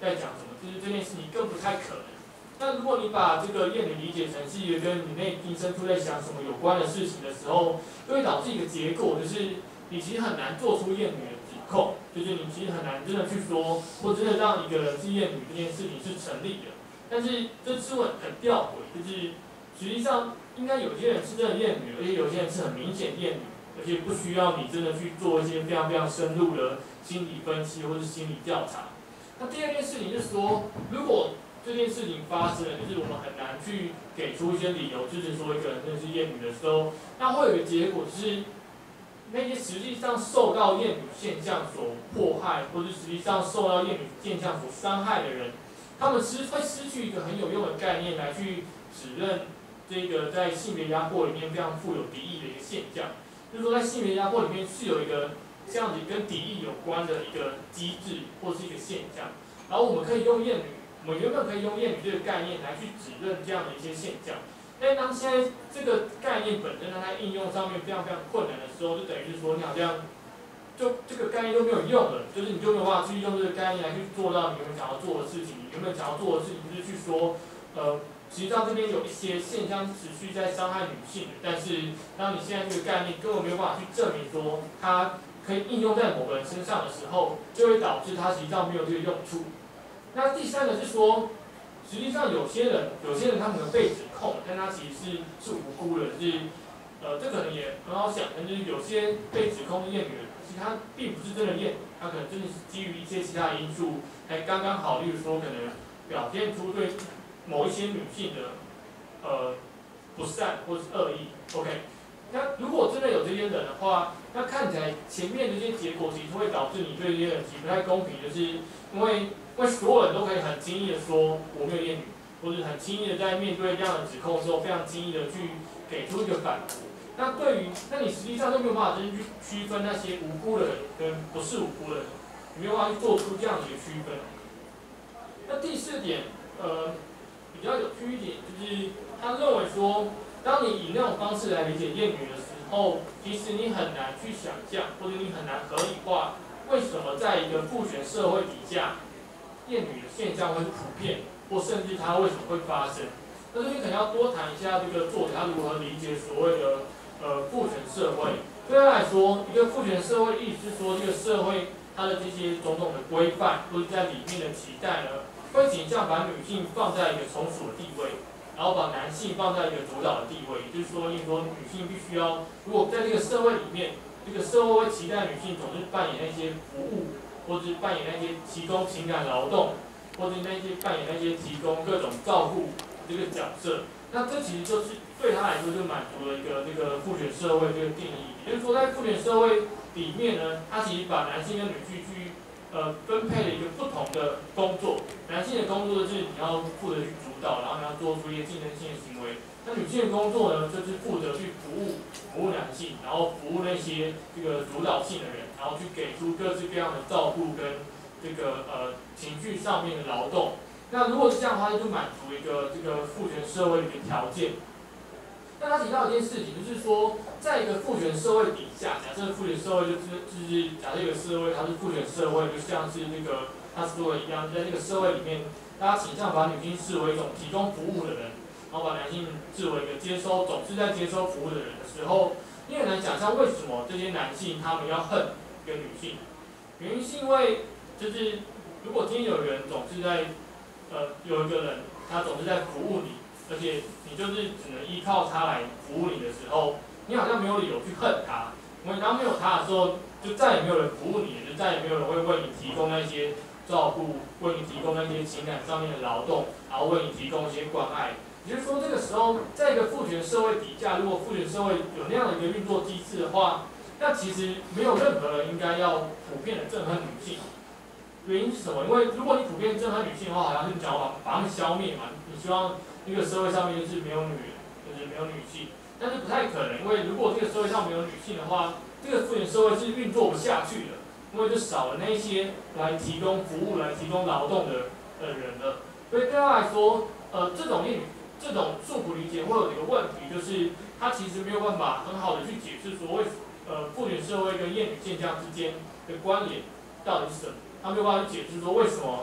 在讲什么，就是这件事情更不太可能。那如果你把这个厌女理解成是一个跟你内心深处在想什么有关的事情的时候，就会导致一个结果，就是你其实很难做出厌女的指控，就是你其实很难真的去说，或真的让一个人是厌女这件事情是成立的。但是这是很吊诡，就是实际上应该有些人是真的厌女，而且有些人是很明显厌女，而且不需要你真的去做一些非常非常深入的心理分析或是心理调查。那第二件事情是说，如果这件事情发生了，就是我们很难去给出一些理由支持说一个人真的是厌女的时候，那会有一个结果是，那些实际上受到厌女现象所迫害，或者实际上受到厌女现象所伤害的人，他们会失去一个很有用的概念来去指认这个在性别压迫里面非常富有敌意的一个现象，就是说在性别压迫里面是有一个这样子跟敌意有关的一个机制或是一个现象，然后我们可以用厌女。我们原本可以用厌女这个概念来去指认这样的一些现象，但当现在这个概念本身它在应用上面非常非常困难的时候，就等于是说你好像就这个概念都没有用了，就是你就没有办法去用这个概念来去做到你原本想要做的事情。你原本想要做的事情就是去说，实际上这边有一些现象持续在伤害女性的，但是当你现在这个概念根本没有办法去证明说它可以应用在某个人身上的时候，就会导致它实际上没有这个用处。那第三个是说，实际上有些人他可能被指控，但他其实是无辜的，这可能也很好想，但就是有些被指控是厌女的，其实他并不是真的厌女，他可能真的是基于一些其他因素，才刚刚好，例如说可能表现出对某一些女性的不善或是恶意。OK， 那如果真的有这些人的话，那看起来前面这些结果其实会导致你对这些人其实不太公平，就是因为所有人都可以很轻易的说我没有厌女，或者很轻易的在面对这样的指控的时候，非常轻易的去给出一个反驳。那你实际上都没有办法真正去区分那些无辜的人跟不是无辜的人，你没有办法去做出这样的一个区分。那第四点，比较有趣一点，就是他认为说，当你以那种方式来理解厌女的时候，其实你很难去想象，或者你很难合理化，为什么在一个父权社会底下，厌女的现象会是普遍，或甚至它为什么会发生？那这边可能要多谈一下这个作者他如何理解所谓的父权社会。对他来说，一个父权社会意思是说，这个社会它的这些种种的规范，或者在里面的期待呢，会倾向把女性放在一个从属的地位，然后把男性放在一个主导的地位。也就是说，例如说女性必须要，如果在这个社会里面，这个社会会期待女性总是扮演那些服务，或者扮演那些提供情感劳动，或者那些扮演那些提供各种照顾这个角色。那这其实就是对他来说就满足了一个这个父权社会这个定义。也就是说，在父权社会里面呢，他其实把男性跟女性去分配了一个不同的工作。男性的工作就是你要负责去主导，然后你要做出一些竞争性的行为。那女性的工作呢，就是负责去服务男性，然后服务那些这个主导性的人，然后去给出各式各样的照顾跟这个情绪上面的劳动。那如果是这样的话，就满足一个这个父权社会的一个条件。那他提到一件事情，就是说，在一个父权社会底下，假设父权社会就是假设一个社会它是父权社会，就像是那个他说的一样，在这个社会里面，大家倾向把女性视为一种提供服务的人，然后把男性视为一个总是在接收服务的人的时候，你很难想象为什么这些男性他们要恨一个女性。原因是因为就是如果今天有人总是在有一个人他总是在服务你，而且你就是只能依靠他来服务你的时候，你好像没有理由去恨他。因为当没有他的时候，就再也没有人服务你，就再也没有人会为你提供那些照顾，为你提供那些情感上面的劳动，然后为你提供一些关爱。也就是说，这个时候，在一个父权社会底下，如果父权社会有那样的一个运作机制的话，那其实没有任何人应该要普遍的憎恨女性。原因是什么？因为如果你普遍憎恨女性的话，好像是你想要把她们消灭嘛，你希望那个社会上面就是没有女人，就是没有女性。但是不太可能，因为如果这个社会上没有女性的话，这个父权社会是运作不下去的，因为就少了那些来提供服务、来提供劳动的人了。所以对他来说，这种束缚理解会有一个问题，就是他其实没有办法很好的去解释所谓父权社会跟厌女现象之间的关联到底是什么。他没有办法去解释说为什么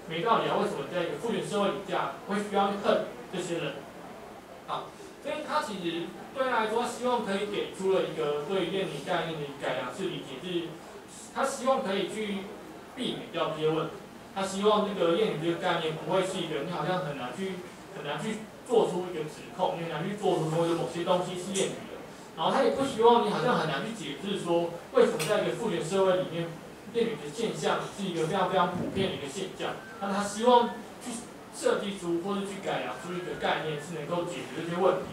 没道理啊，为什么在一个父权社会底下会需要去恨这些人？好，所以他其实对他来说，他希望可以给出了一个对厌女概念的改良式理解，是他希望可以去避免掉这些问题。他希望这个厌女这个概念不会是一个你好像很难去做出一个指控，你很难去做出说有某些东西是厌女的。然后他也不希望你好像很难去解释说为什么在一个父权社会里面，厌女的现象是一个非常非常普遍的一个现象。那他希望去设计出或者去改良出一个概念，是能够解决这些问题。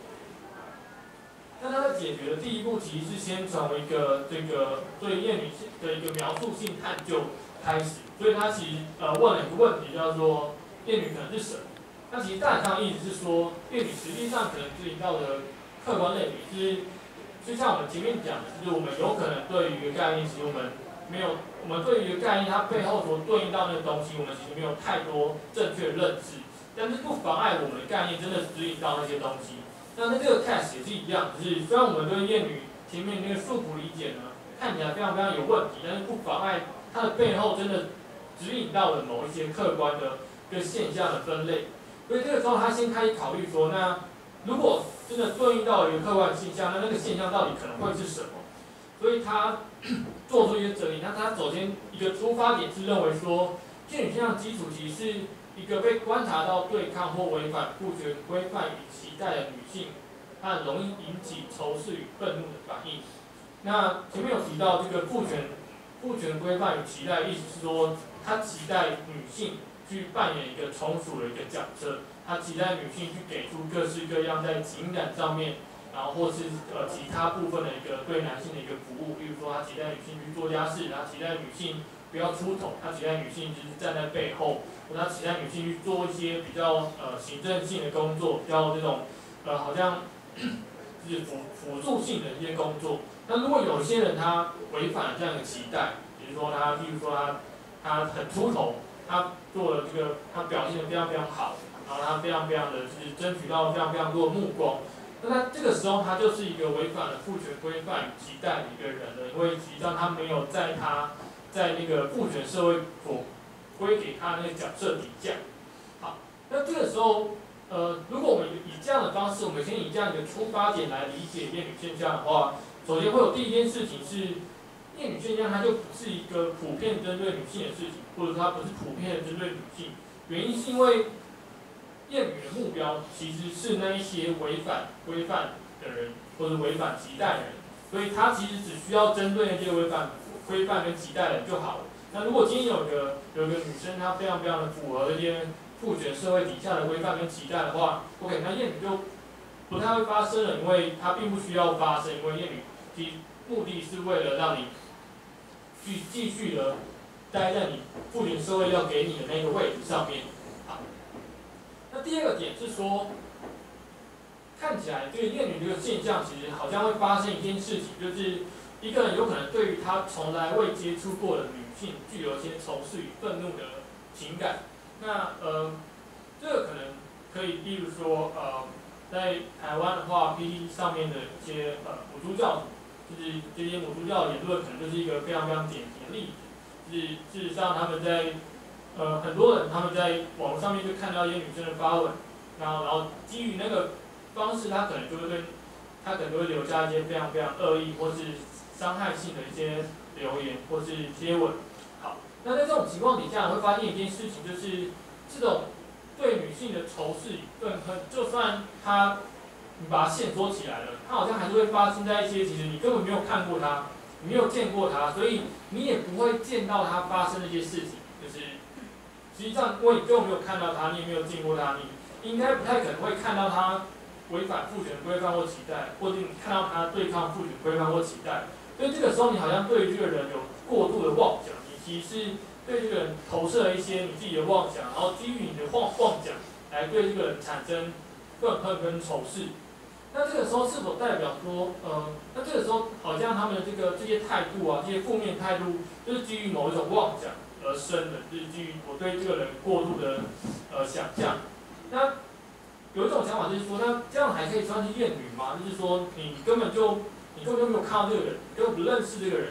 那它的解决的第一步，其实是先从一个这个对厌女的一个描述性探究开始。所以他其实问了一个问题，叫做厌女可能是什么？那其实大体上的意思是说，厌女实际上可能指引到的客观类比是，就像我们前面讲的，就是我们有可能对于一个概念，其实我们对于一个概念它背后所对应到那个东西，我们其实没有太多正确的认知，但是不妨碍我们的概念真的指引到那些东西。那这个 case 也是一样，就是虽然我们对厌女前面那个束缚理解呢，看起来非常非常有问题，但是不妨碍它的背后真的指引到了某一些客观的一个现象的分类。所以这个时候他先开始考虑说，那如果真的对应到一个客观现象，那个现象到底可能会是什么？所以他做出一些整理。那他首先一个出发点是认为说，厌女现象基础其实是一个被观察到对抗或违反父权规范与期待的女性，她很容易引起仇视与愤怒的反应。那前面有提到这个父权规范与期待，意思是说，他期待女性去扮演一个从属的一个角色，他期待女性去给出各式各样在情感上面，然后或是其他部分的一个对男性的一个服务，例如说他期待女性去做家事，然后期待女性不要出头，他期待女性就是站在背后，或他期待女性去做一些比较行政性的工作，比较这种好像就是辅助性的一些工作。那如果有些人他违反了这样的期待，比如说例如说他很出头，他做了这个，他表现得非常非常好，然后他非常非常的就是争取到非常非常多的目光，那他这个时候他就是一个违反了父权规范与期待的一个人了，因为实际上他没有在那个父权社会所归给他那个角色底下。好，那这个时候如果我们以这样的方式，我们先以这样一个出发点来理解厌女现象的话，首先会有第一件事情是，厌女现象它就不是一个普遍针对女性的事情，或者说它不是普遍的针对女性。原因是因为厌女的目标其实是那一些违反规范的人，或者违反期待的人，所以它其实只需要针对那些违反规范跟期待的人就好了。那如果今天有个女生，她非常非常的符合这些父权社会底下的规范跟期待的话 ，OK， 那厌女就不太会发生了，因为它并不需要发生，因为厌女其目的是为了让你去继续的待在你父权社会要给你的那个位置上面。好，那第二个点是说，看起来这个厌女这个现象，其实好像会发生一件事情，就是一个人有可能对于他从来未接触过的女性，具有一些仇视与愤怒的情感。那这个可能可以，例如说在台湾的话 ，PTT 上面的一些母猪教徒，就是这些母猪教的言论，可能就是一个非常非常典型的例子。就是事实上他们在很多人他们在网络上面就看到一些女生的发文，然后基于那个方式，他可能就会留下一些非常非常恶意或是伤害性的一些留言或是贴文。好，那在这种情况底下，会发现一件事情，就是这种对女性的仇视与愤恨，就算你把它限缩起来了，它好像还是会发生在一些其实你根本没有看过它，你没有见过它，所以你也不会见到它发生的一些事情。就是实际上，因为你根本没有看到它，你也没有见过它，你应该不太可能会看到它违反父权规范或期待，或者你看到它对抗父权规范或期待。所以这个时候，你好像对于这个人有过度的妄想，你其实是对这个人投射了一些你自己的妄想，然后基于你的妄想来对这个人产生愤恨跟仇视。那这个时候是否代表说，那这个时候好像他们的这些态度啊，这些负面态度，就是基于某一种妄想而生的，就是基于我对这个人过度的想象。那有一种想法就是说，那这样还可以算是厌女吗？就是说你根本就没有看到这个人，你根本不认识这个人，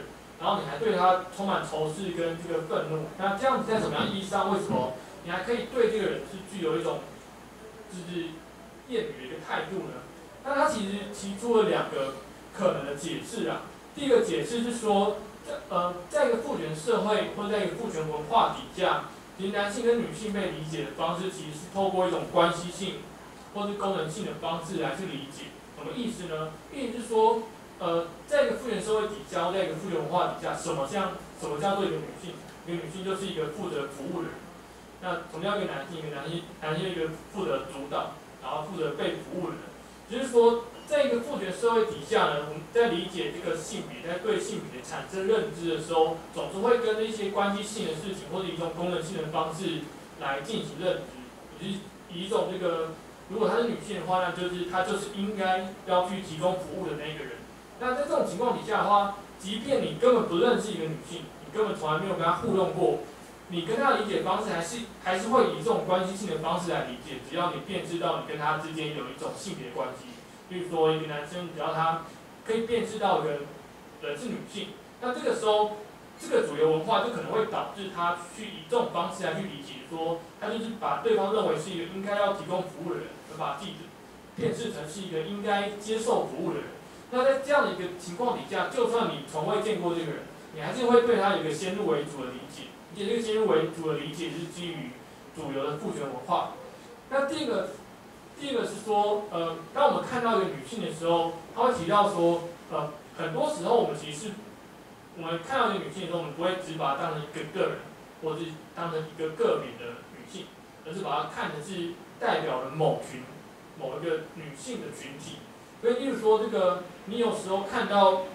然后你还对他充满仇视跟这个愤怒，那这样子在什么样意义上，为什么你还可以对这个人是具有一种就是厌女的一个态度呢？那他其实提出了2个可能的解释啊。第一个解释是说，在一个父权社会或者在一个父权文化底下，其实男性跟女性被理解的方式，其实是透过一种关系性或是功能性的方式来去理解。什么意思呢？意思是说，在一个父权社会底下，或在一个父权文化底下，什么叫做一个女性？一个女性就是一个负责服务的人。那什么叫一个男性？一个男性一个负责主导，然后负责被服务的人。就是说，在一个父权社会底下呢，我们在理解这个性别，在对性别产生认知的时候，总是会跟一些关系性的事情或者一种功能性的方式来进行认知，就是以一种这个，如果她是女性的话，那就是她就是应该要去提供服务的那一个人。那在这种情况底下的话，即便你根本不认识一个女性，你根本从来没有跟她互动过，你跟她理解方式还是会以这种关系性的方式来理解，只要你辨识到你跟她之间有一种性别关系。比如说一个男生，只要他可以辨识到一个人是女性，那这个时候，这个主流文化就可能会导致他去以这种方式来去理解，说他就是把对方认为是一个应该要提供服务的人，而把自己辨识成是一个应该接受服务的人。那在这样的一个情况底下，就算你从未见过这个人，你还是会对他有一个先入为主的理解，而且这个先入为主的理解是基于主流的父权文化。那第二个是说，当我们看到一个女性的时候，她会提到说，很多时候我们其实我们看到一个女性的时候，我们不会只把她当成一个个人，或是当成一个个别的女性，而是把她看成是代表了某一个女性的群体。所以，例如说这个，你有时候看到，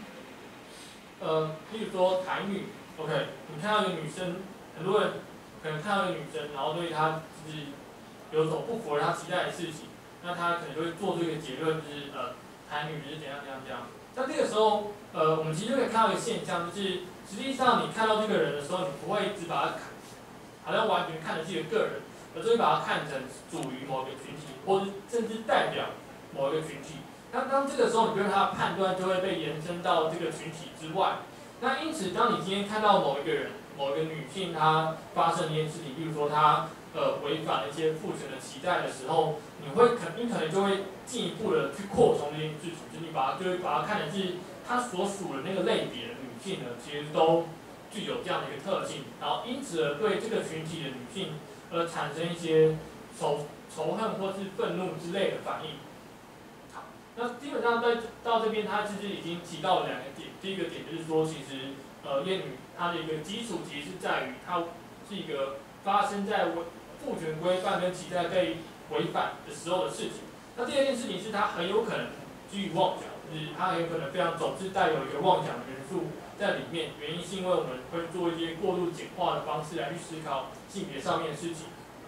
例如说台女 ，OK， 你看到一个女生，很多人可能看到一个女生，然后对她就是有所不符合他期待的事情，那他可能就会做出一个结论，就是台女是怎样。那这个时候，我们其实就可以看到一个现象，就是实际上你看到这个人的时候，你不会只把他好像完全看成是一个个人，而是会把他看成属于某一个群体，或者甚至代表某一个群体。那当这个时候，你对他的判断就会被延伸到这个群体之外。那因此，当你今天看到某一个人，某一个女性，她发生一件事情，比如说她违反了一些父权的期待的时候，你可能就会进一步的去扩充这件事情，就是你就会把它看成是她所属的那个类别的女性呢，其实都具有这样的一个特性，然后因此而对这个群体的女性产生一些仇恨或是愤怒之类的反应。好，那基本上到这边，他其实已经提到了2个点，第一个点就是说，其实厌女它的一个基础其实是在于它是一个发生在父权规范跟期待被违反的时候的事情。那第二件事情是它很有可能基于妄想，就是它很有可能非常总是带有一个妄想的元素在里面。原因是因为我们会做一些过度简化的方式来去思考性别上面的事情。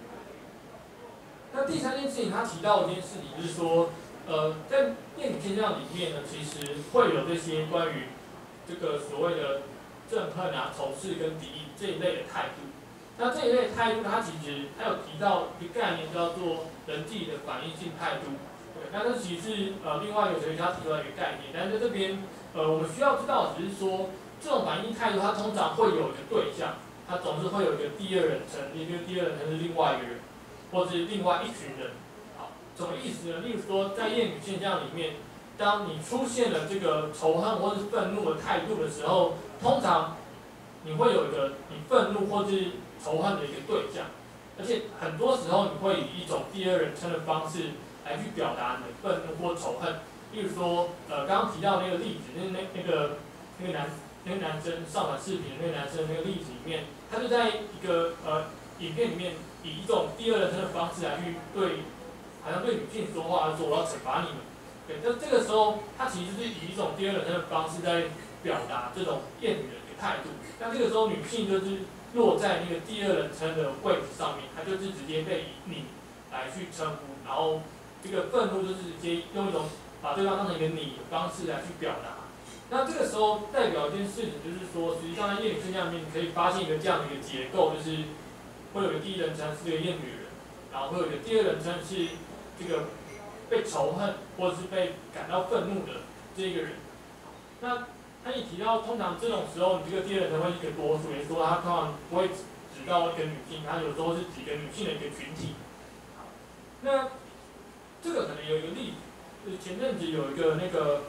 那第3件事情，他提到的一件事情就是说，在厌女现象里面呢，其实会有这些关于这个所谓的憎恨啊、仇视跟敌意这一类的态度。那这一类态度，它其实还有提到一个概念叫做人际的反应性态度。对，那这其实是另外一个哲学家提出来的一个概念，但是在这边我们需要知道的只是说，这种反应态度它通常会有一个对象，它总是会有一个第二人称，也就是第二人称是另外一个人，或是另外一群人。好，什么意思呢？例如说，在厌女现象里面，当你出现了这个仇恨或是愤怒的态度的时候，通常你会有一个你愤怒或是仇恨的一个对象，而且很多时候你会以一种第二人称的方式来去表达你的愤怒或仇恨。例如说，刚刚提到那个例子，那个男生上传视频的那个男生那个例子里面，他就在一个影片里面以一种第二人称的方式来去好像对女性说话，说我要惩罚你们。对，那这个时候他其实是以一种第二人称的方式在表达这种厌女的一个态度。那这个时候女性就是落在那个第二人称的位置上面，她就是直接被以你来去称呼，然后这个愤怒就是直接用一种把对方当成一个你的方式来去表达。那这个时候代表一件事情，就是说，实际上在厌女现象里面，你可以发现一个这样的一个结构，就是会有一个第一人称是这个厌女人，然后会有一个第二人称是这个被仇恨或者是被感到愤怒的这一个人。那他一提到，通常这种时候，你这个第二人称会是一个多数，也就是说，他通常不会指到一个女性，他有时候是指一个女性的一个群体。那这个可能有一个例子，就是前阵子有一个那个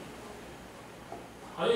好像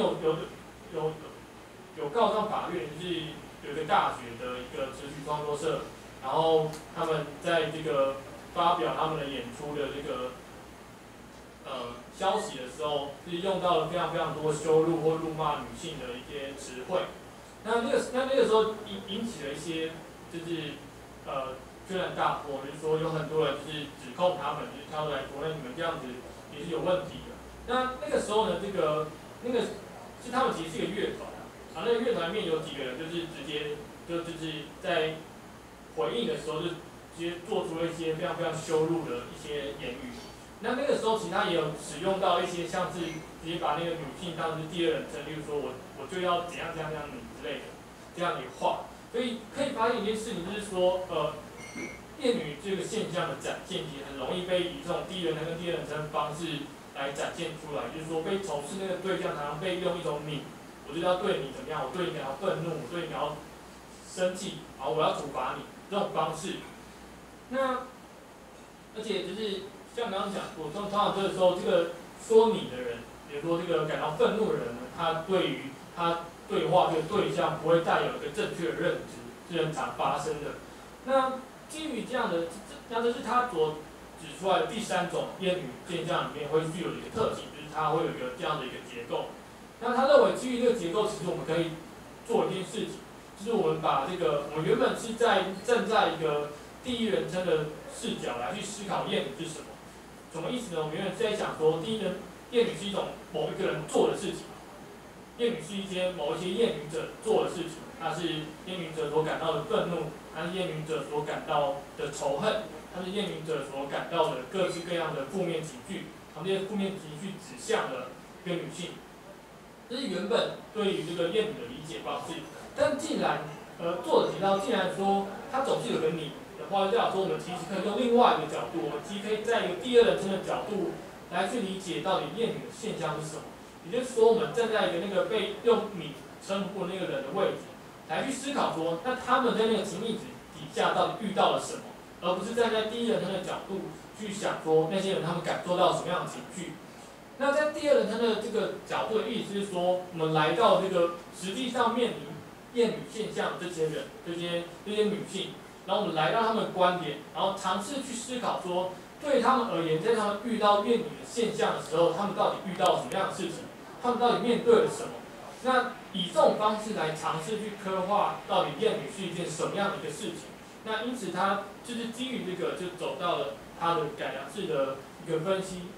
有告上法院，就是有一个大学的一个词曲创作社，然后他们在这个发表他们的演出的这个消息的时候，是用到了非常非常多羞辱或辱骂女性的一些词汇。那那个时候引起了一些就是轩然大波，就是说有很多人就是指控他们，就是他们来说，那你们这样子也是有问题的。那个时候呢，那个是他们其实是一个乐团啊，那个乐团里面有几个人就是直接就是在回应的时候就直接做出了一些非常非常羞辱的一些言语。那个时候其实他也有使用到一些像是直接把那个女性当成第二人称，例如说我就要怎样怎样怎样你之类的这样的话。所以可以发现一件事情，就是说厌女这个现象的展现，其实很容易被以这种第一人称跟第二人称方式来展现出来。就是说，被仇视那个对象，常常被用一种你，我就要对你怎么样，我对你感到愤怒，我对你感到生气，然后我要处罚你这种方式。那而且就是像刚刚讲，我通常这个时候，这个说你的人，比如说这个感到愤怒的人呢，他对于他对话这个对象不会带有一个正确的认知，是很常发生的。那基于这样的，这是他所指出来的第三种厌女现象里面会具有的一个特性，就是它会有一个这样的一个结构。那他认为基于这个结构，其实我们可以做一件事情，就是我们把我们原本是站在一个第一人称的视角来去思考厌女是什么。什么意思呢？我们原本是在想说，厌女是一种某一个人做的事情，厌女是某一些厌女者做的事情，它是厌女者所感到的愤怒，它是厌女者所感到的仇恨，它是厌女者所感到的各式各样的负面情绪，这些负面情绪指向了一个女性，这是原本对于这个厌女的理解方式。但既然作者提到，既然说它总是有个你的话，就代表说我们其实可以用另外一个角度，我们其实可以在一个第二人称的角度来去理解到底厌女的现象是什么。也就是说，我们站在一个那个被用你称呼那个人的位置，来去思考说，那他们在那个情境底下到底遇到了什么，而不是站在第一人称的角度去想说那些人他们感受到什么样的情绪。那在第二人称的这个角度的意思是说，我们来到这个实际上面临厌女现象的这些人，这些女性，然后我们来到他们的观点，然后尝试去思考说，对他们而言，在他们遇到厌女的现象的时候，他们到底遇到什么样的事情？他们到底面对了什么？那以这种方式来尝试去刻画到底厌女是一件什么样的一个事情。那因此他就是基于这个，就走到了他的改良式的一个分析。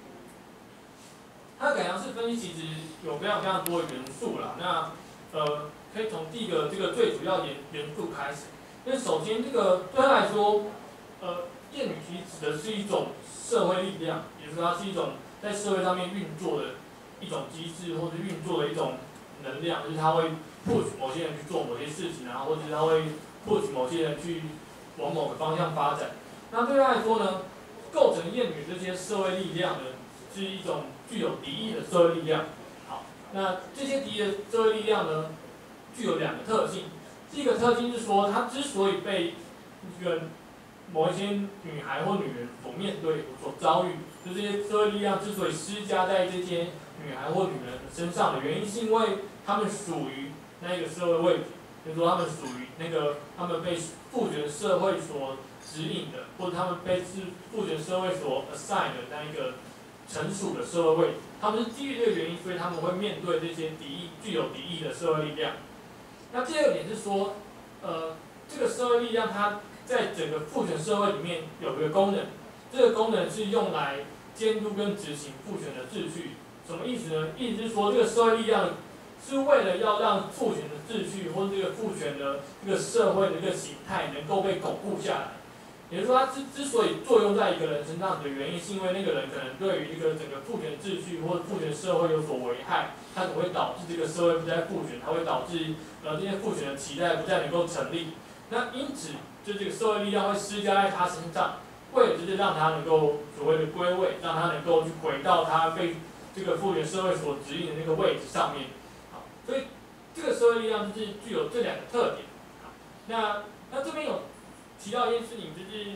他的改良式分析其实有非常非常多的元素啦。那可以从第一个这个最主要元素开始。因为首先这个对他来说，厌女其实指的是一种社会力量，也就是说它是一种在社会上面运作的一种机制，或者运作的一种能量，就是它会push某些人去做某些事情啊，或者是它会push某些人去往某个方向发展。那对他来说呢，构成厌女这些社会力量呢，是一种具有敌意的社会力量。好，那这些敌意的社会力量呢，具有两个特性。第一个特性是说，它之所以被某一些女孩或女人所面对、所遭遇，就这些社会力量之所以施加在这些女孩或女人身上的原因，是因为她们属于那个社会位置，就是说她们属于那个她们被父权社会所指引的，或者她们被父权社会所 assign 的那一个成属的社会位置。他们是基于这个原因，所以他们会面对这些具有敌意的社会力量。那第二个点是说，这个社会力量它在整个父权社会里面有一个功能，这个功能是用来监督跟执行父权的秩序。什么意思呢？意思是说，这个社会力量是为了要让父权的秩序或者这个父权的这个社会的一个形态能够被巩固下来。也就是说，它之所以作用在一个人身上的原因，是因为那个人可能对于一个整个父权秩序或者父权社会有所危害，它可能会导致这个社会不再父权，它会导致这些父权的期待不再能够成立。那因此，就这个社会力量会施加在他身上，为了就是让他能够所谓的归位，让他能够去回到他被这个父权社会所指引的那个位置上面。好，所以这个社会力量就是具有这两个特点。好，那这边有提到一件事情，就是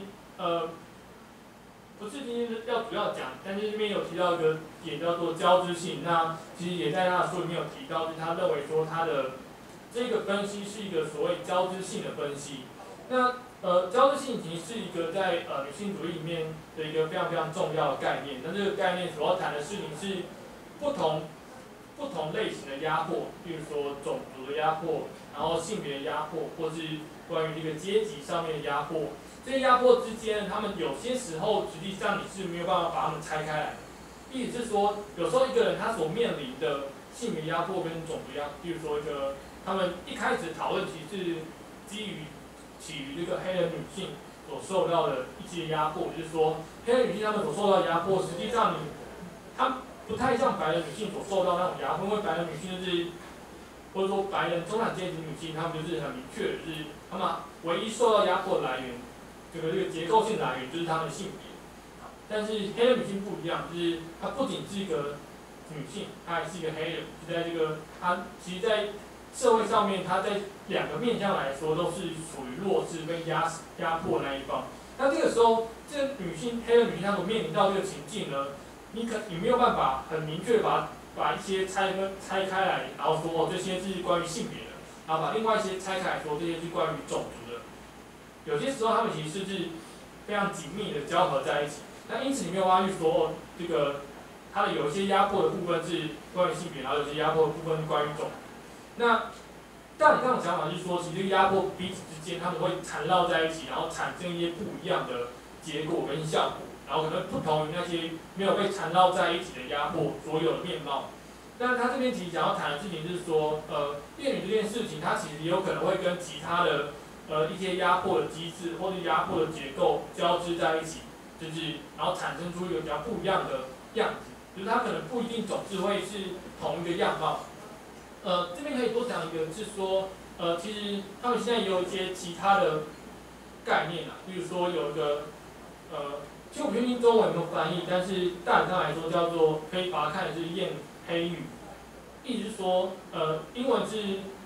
不是今天要主要讲，但是这边有提到一个点叫做交织性。那其实也在他的书里面有提到，就是他认为说他的这个分析是一个所谓交织性的分析。那交织性其实是一个在女性主义里面的一个非常非常重要的概念。那这个概念主要谈的事情是不同类型的压迫，比如说种族的压迫，然后性别的压迫，或是关于这个阶级上面的压迫。这些压迫之间，他们有些时候实际上你是没有办法把它们拆开来的。意思是说，有时候一个人他所面临的性别压迫跟种族压迫，比如说他们一开始讨论其实是起于这个黑人女性所受到的一些压迫，就是说黑人女性她们所受到的压迫，实际上她不太像白人女性所受到那种压迫，因为白人女性就是或者说白人中产阶级女性，她们就是很明确的，就是她们唯一受到压迫的来源，这个结构性来源就是她们的性别。但是黑人女性不一样，就是她不仅是一个女性，她还是一个黑人，就在这个她其实，在社会上面，她在两个面向来说都是处于弱势被压迫的那一方。那这个时候，这个黑人女性她所面临到这个情境呢，你没有办法很明确的把一些拆开来，然后说这些是关于性别的，然后把另外一些拆开来说这些是关于种族的。有些时候他们其实是非常紧密的交合在一起。那因此你没有办法去说这个它的有一些压迫的部分是关于性别，然后有些压迫的部分是关于种族。那但你这样的想法就是说，其实这个压迫彼此之间他们会缠绕在一起，然后产生一些不一样的结果跟效果，然后可能不同于那些没有被缠绕在一起的压迫所有的面貌。但是他这边其实想要谈的事情就是说，厌女这件事情，它其实也有可能会跟其他的一些压迫的机制或者压迫的结构交织在一起，就是然后产生出一个比较不一样的样子，就是它可能不一定总是会是同一个样貌。这边可以多讲一个，是说，其实他们现在也有一些其他的概念啊，比如说有一个，其实我不确定中文有没有翻译，但是大体上来说叫做，可以把它看成是厌黑女，意思是说，英文是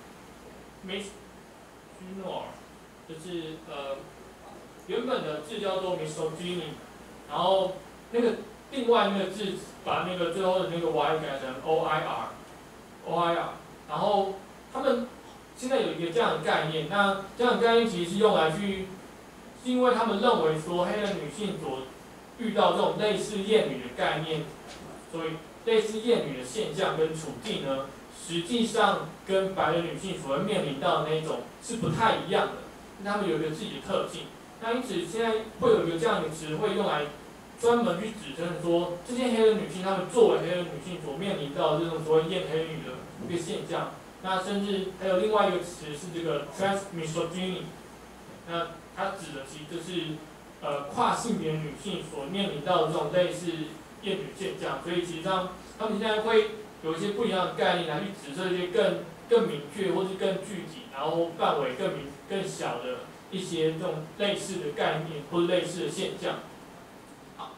misogynor， 就是原本的字叫做 misogyny， 然后那个另外那个字把那个最后的那个 y 改成 oir，然后他们现在有一个这样的概念，那这样的概念其实是用来是因为他们认为说黑人女性所遇到这种类似厌女的概念，所以类似厌女的现象跟处境呢，实际上跟白人女性所会面临到的那种是不太一样的，他们有一个自己的特性。那因此现在会有一个这样的词汇用来专门去指称说，这些黑人女性她们作为黑人女性所面临到的这种所谓厌黑女的一个现象。那甚至还有另外一个词是这个 transmisogyny， 那它指的其实就是跨性别女性所面临到的这种类似厌女现象。所以实际上他们现在会有一些不一样的概念来去指涉一些更明确或是更具体，然后范围更小的一些这种类似的概念或者类似的现象。好，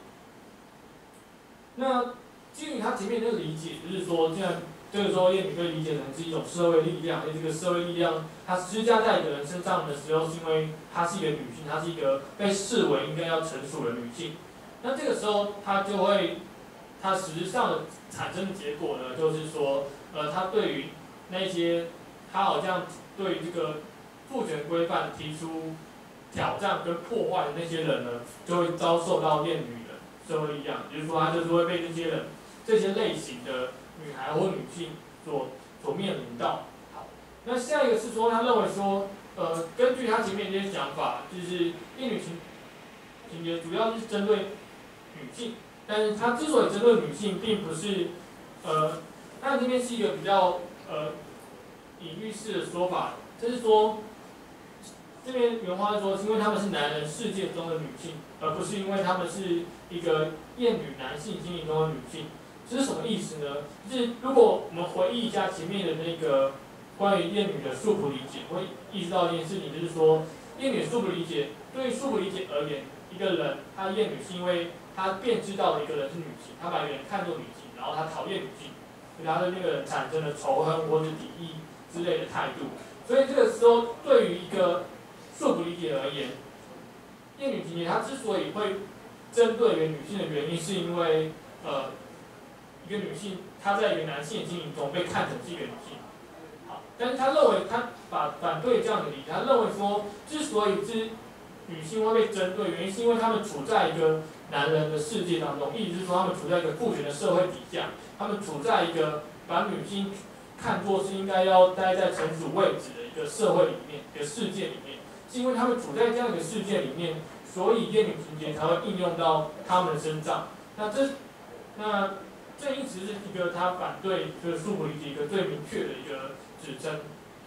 那基于他前面那个理解，就是说现在这个时候厌女被理解成是一种社会力量，而这个社会力量它施加在一个人身上的时候，是因为她是一个女性，她是一个被视为应该要成熟的女性。那这个时候它实质上的产生的结果呢，就是说，它对于那些它好像对于这个父权规范提出挑战跟破坏的那些人呢，就会遭受到厌女的社会力量，也就是说，他就是会被这些类型的女孩或女性所面临到。好，那下一个是说，他认为说，根据他前面这些讲法，就是厌女情节主要是针对女性，但是他之所以针对女性，并不是，他这边是一个比较隐喻式的说法，就是说，这边原话说，是因为他们是男人世界中的女性，而不是因为他们是一个厌女男性心灵中的女性。这是什么意思呢？就是如果我们回忆一下前面的那个关于厌女的束缚理解，会意识到一件事情，就是说，厌女束缚理解，对于束缚理解而言，一个人他厌女是因为他辨知到的一个人是女性，他把一个人看作女性， 然后他讨厌女性，对他对那个人产生了仇恨或者敌意之类的态度。所以这个时候，对于一个素不理解而言，厌女情节它之所以会针对一个女性的原因，是因为一个女性她在一个男性的经营中被看成是一个女性。好，但是他认为他反对这样的理解，他认为说，之所以女性会被针对，原因是因为他们处在一个男人的世界当中，意思是说他们处在一个父权的社会底下，他们处在一个把女性看作是应该要待在臣属位置的一个社会里面，一个世界里面，是因为他们处在这样一个世界里面，所以厌女情节才会应用到他们的身上。这因此是一个他反对这个素不理解一个最明确的一个指称。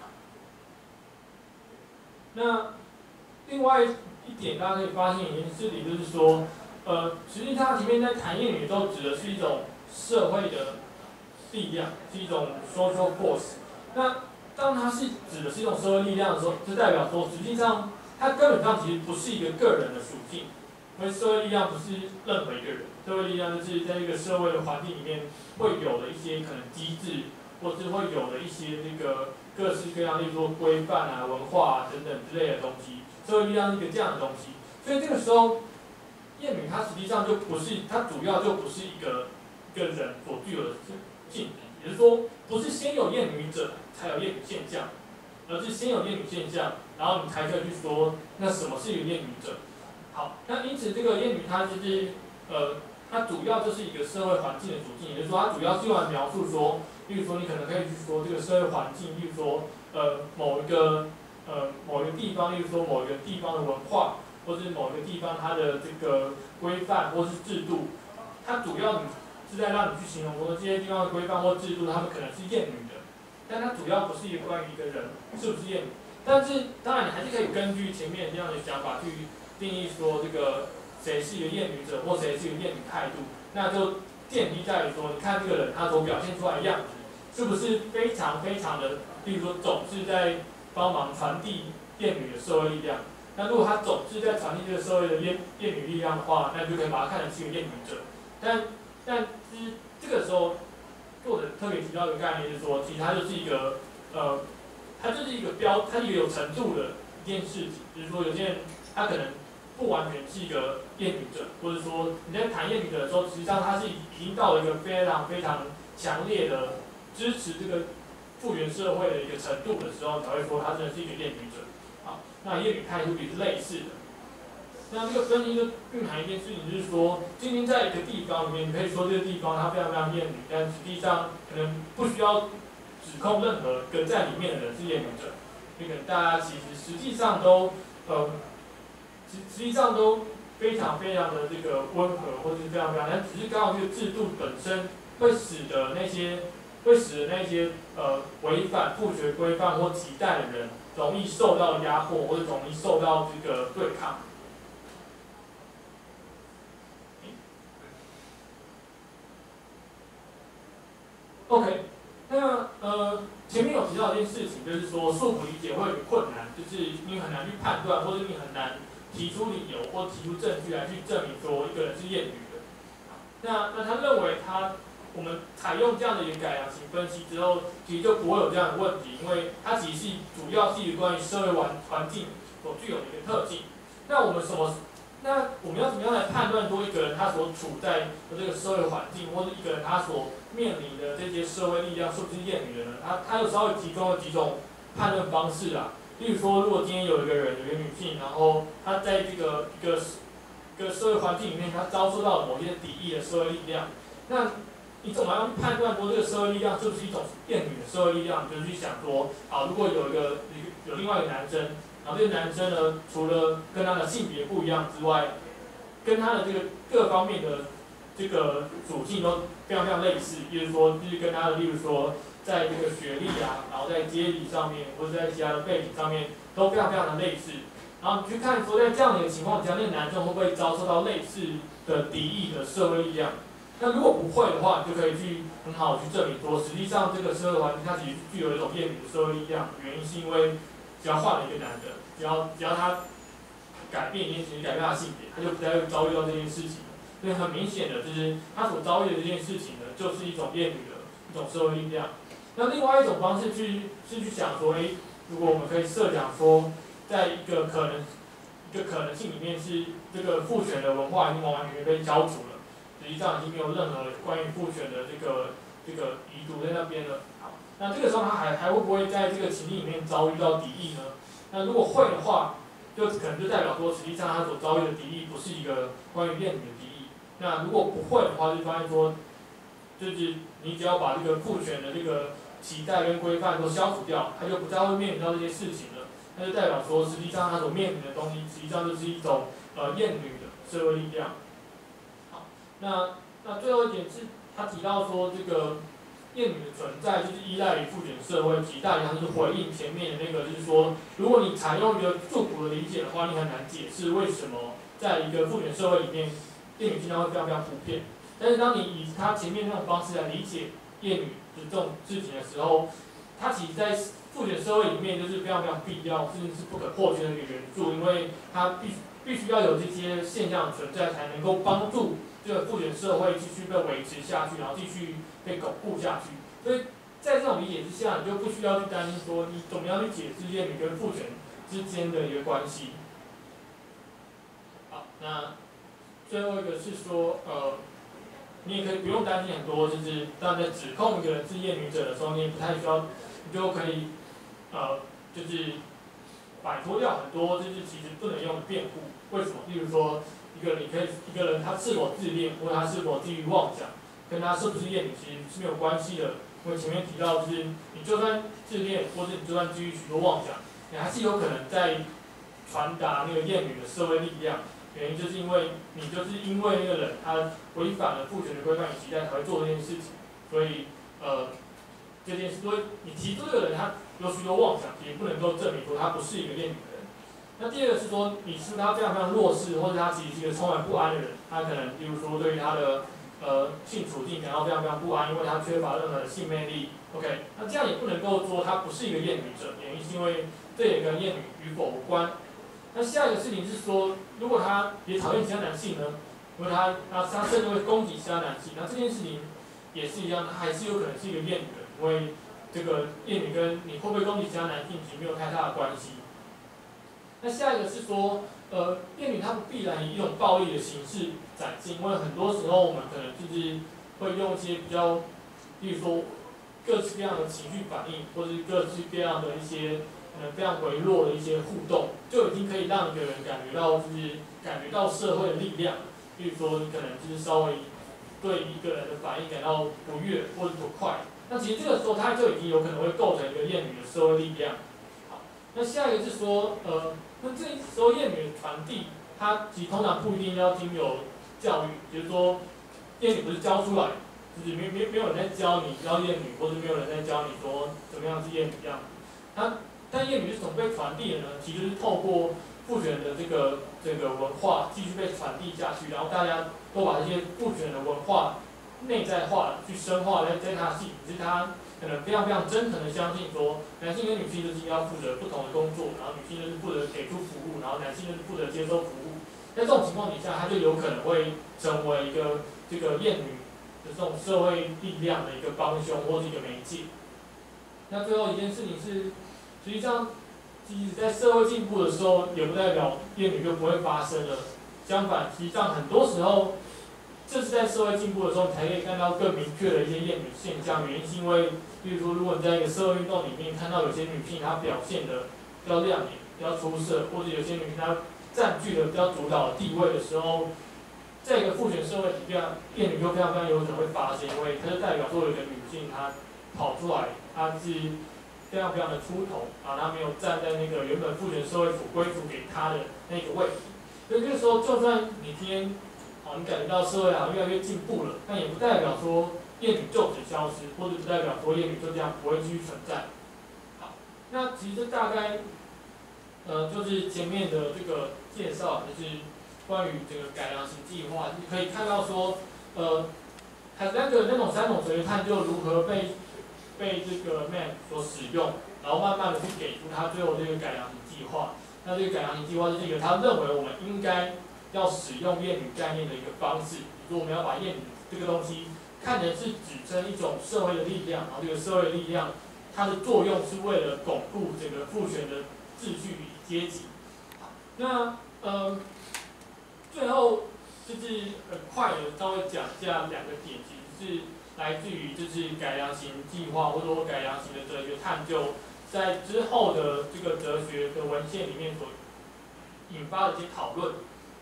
那另外一点，大家可以发现一件事情，就是说，实际上前面在谈厌女的时候，指的是一种社会的力量，是一种 social force。那当它是指的是一种社会力量的时候，就代表说，实际上它根本上其实不是一个个人的属性，因为社会力量不是任何一个人，社会力量就是在一个社会的环境里面会有的一些可能机制，或是会有的一些这个各式各样，例如说规范啊、文化啊等等之类的东西。社会力量是一个这样的东西，所以这个时候，厌女它实际上就不是，它主要就不是一个人所具有的性质，也就是说，不是先有厌女者才有厌女现象，而是先有厌女现象，然后你才可以去说那什么是一个厌女者。好，那因此这个厌女它就是它主要就是一个社会环境的属性，也就是说，它主要是用来描述说，例如说你可能可以去说这个社会环境，例如说某一个地方，例如说某一个地方的文化，或是某一个地方它的这个规范或是制度，它主要是在让你去形容说这些地方的规范或制度，他们可能是厌女的，但它主要不是一个关于一个人是不是厌女，但是当然你还是可以根据前面这样的想法去定义说这个谁是一个厌女者或谁是一个厌女态度，那就建基在于说，你看这个人他所表现出来的样子，是不是非常非常的，例如说总是在帮忙传递厌女的社会力量。那如果他总是在传递这个社会的厌女力量的话，那就可以把它看成是一个厌女者。但这个时候，作者特别提到一个概念，就是说，其实它就是一个它就是一个它是一个有程度的一件事情。就是说，有些人他可能不完全是一个厌女者，或者说你在谈厌女者的时候，实际上他是已经到了一个非常非常强烈的支持这个父权社会的一个程度的时候，才会说他真的是一个厌女者。好，那厌女态度也是类似的。那这个分析就蕴含一件事情，就是说，今天在一个地方里面，你可以说这个地方它非常非常厌女，但实际上可能不需要指控任何跟在里面的人是厌女者，因为大家其实实际上都非常非常的这个温和，或者是非常非常，但只是刚好这个制度本身会使得那些违反父权规范或期待的人，容易受到压迫，或者容易受到这个对抗。OK， 那前面有提到一件事情，就是说素不理解会有困难，就是你很难去判断，或者你很难提出理由或提出证据来去证明说一个人是厌女的。那他认为我们采用这样的一个改良型分析之后，其实就不会有这样的问题，因为它其实主要是一个关于社会环境所具有的一个特性。那我们要怎么样来判断说一个人他所处在的这个社会环境，或者一个人他所面临的这些社会力量是不是厌女的呢？他又稍微提供了几种判断方式啦。例如说，如果今天有一个女性，然后她在这个一个社会环境里面，她遭受到某些敌意的社会力量，那你怎么样判断说这个社会力量是不是一种厌女的社会力量？你就去想说，好，如果有另外一个男生，然后这个男生呢，除了跟他的性别不一样之外，跟他的这个各方面的这个属性都非常非常类似，就是说，就是跟他的，例如说，在这个学历啊，然后在阶级上面，或者在其他的背景上面，都非常非常的类似。然后你去看说，在这样的一个情况下，那个男生会不会遭受到类似的敌意的社会力量？那如果不会的话，你就可以去很好的去证明说，实际上这个社会环境它其实具有一种厌女的社会力量，原因是因为只要换了一个男的，只要他改变一件事情，改变他的性别，他就不再会遭遇到这件事情。所以很明显的，就是他所遭遇的这件事情呢， 就是一种厌女的一种社会力量。那另外一种方式去想说，如果我们可以设想说，在一个可能性里面是这个父权的文化已经完完全全被消除了，实际上已经没有任何关于父权的这个遗毒在那边了。好，那这个时候他还会不会在这个情境里面遭遇到敌意呢？那如果会的话，就可能就代表说，实际上他所遭遇的敌意不是一个关于厌女的敌意。那如果不会的话，就发现说，就是你只要把这个父权的这个期待跟规范都消除掉，他就不再会面临到这些事情了。那就代表说，实际上他所面临的东西，实际上就是一种厌女的社会力量。好，那最后一点是，他提到说这个厌女的存在就是依赖于父权社会，极大上就是回应前面的那个，就是说，如果你采用一个祝福的理解的话，你很难解释为什么在一个父权社会里面，厌女经常会非常非常普遍。但是当你以他前面那种方式来理解厌女的这种事情的时候，它其实在父权社会里面就是非常非常必要，甚至是不可或缺的一个元素，因为它必须要有这些现象的存在，才能够帮助这个父权社会继续被维持下去，然后继续被巩固下去。所以在这种理解之下，你就不需要去担心说你怎么样去解释厌女跟父权之间的一个关系。好，那最后一个是说，你也可以不用担心很多，就是当你在指控一个人是厌女者的时候，你也不太需要，你就可以，就是摆脱掉很多就是其实不能用的辩护。为什么？例如说，一个人他是否自恋，或者他是否基于妄想，跟他是不是厌女其实是没有关系的。因为前面提到，就是你就算自恋，或者你就算基于许多妄想，你还是有可能在传达那个厌女的社会力量。原因就是因为那个人他违反了父权的规范与期待才会做这件事情，所以这件事，所以你提出这个人他有许多妄想，也不能够证明说他不是一个厌女的人。那第二个是说，你是他非常非常弱势，或者他其实是一个充满不安的人，他可能比如说对于他的性处境感到非常非常不安，因为他缺乏任何的性魅力。OK， 那这样也不能够说他不是一个厌女者，原因是因为这也跟厌女与否无关。那下一个事情是说，如果他也讨厌其他男性呢？因为他甚至会攻击其他男性，那这件事情也是一样，他还是有可能是一个厌女的，因为这个厌女跟你会不会攻击其他男性其实没有太大的关系。那下一个是说，厌女她不必然以一种暴力的形式展现，因为很多时候我们可能就是会用一些比较，例如说各式各样的情绪反应，或者是各式各样的一些非常微弱的一些互动，就已经可以让一个人感觉到社会的力量。比如说，你可能就是稍微对一个人的反应感到不悦或者不快，那其实这个时候他就已经有可能会构成一个厌女的社会力量。好，那下一个是说，那这时候厌女的传递，它其实通常不一定要经由教育，比如说厌女不是教出来，就是没有人在教你要厌女，或者没有人在教你说怎么样是厌女这样。但厌女是怎么被传递的呢？其实就是透过父权的这个文化继续被传递下去，然后大家都把这些父权的文化内在化、去深化在他心里，只是他可能非常非常真诚的相信说，男性跟女性就是要负责不同的工作，然后女性就是负责给出服务，然后男性就是负责接收服务。在这种情况底下，他就有可能会成为一个这个厌女的这种社会力量的一个帮凶或是一个媒介。那最后一件事情是，实际上，即使在社会进步的时候，也不代表厌女就不会发生了。相反，实际上很多时候，这是在社会进步的时候，你才可以看到更明确的一些厌女现象。原因是因为，比如说，如果你在一个社会运动里面看到有些女性她表现的比较亮眼、比较出色，或者有些女性她占据了比较主导的地位的时候，在一个父权社会里面，厌女就非常非常有可能会发生，因为它就代表说有一个女性她跑出来，她是非常非常的出头啊，她没有站在那个原本父权社会所归属给她的那个位置。所以这个时候，就算你今天你感觉到社会越来越进步了，但也不代表说厌女就此消失，或者不代表说厌女就这样不会继续存在。好，那其实大概就是前面的这个介绍，就是关于这个改良型计划，你可以看到说，那种3种哲学探究如何被这个 MAP 所使用，然后慢慢的去给出他最后这个改良型计划。那这个改良型计划是一个他认为我们应该要使用厌女概念的一个方式，比如说我们要把厌女这个东西看成是指称一种社会的力量，然后这个社会的力量，它的作用是为了巩固这个父权的秩序与阶级。那最后就是很快的稍微讲一下两个点，其实是来自于就是改良型计划或者说改良型的哲学探究，在之后的这个哲学的文献里面所引发的一些讨论，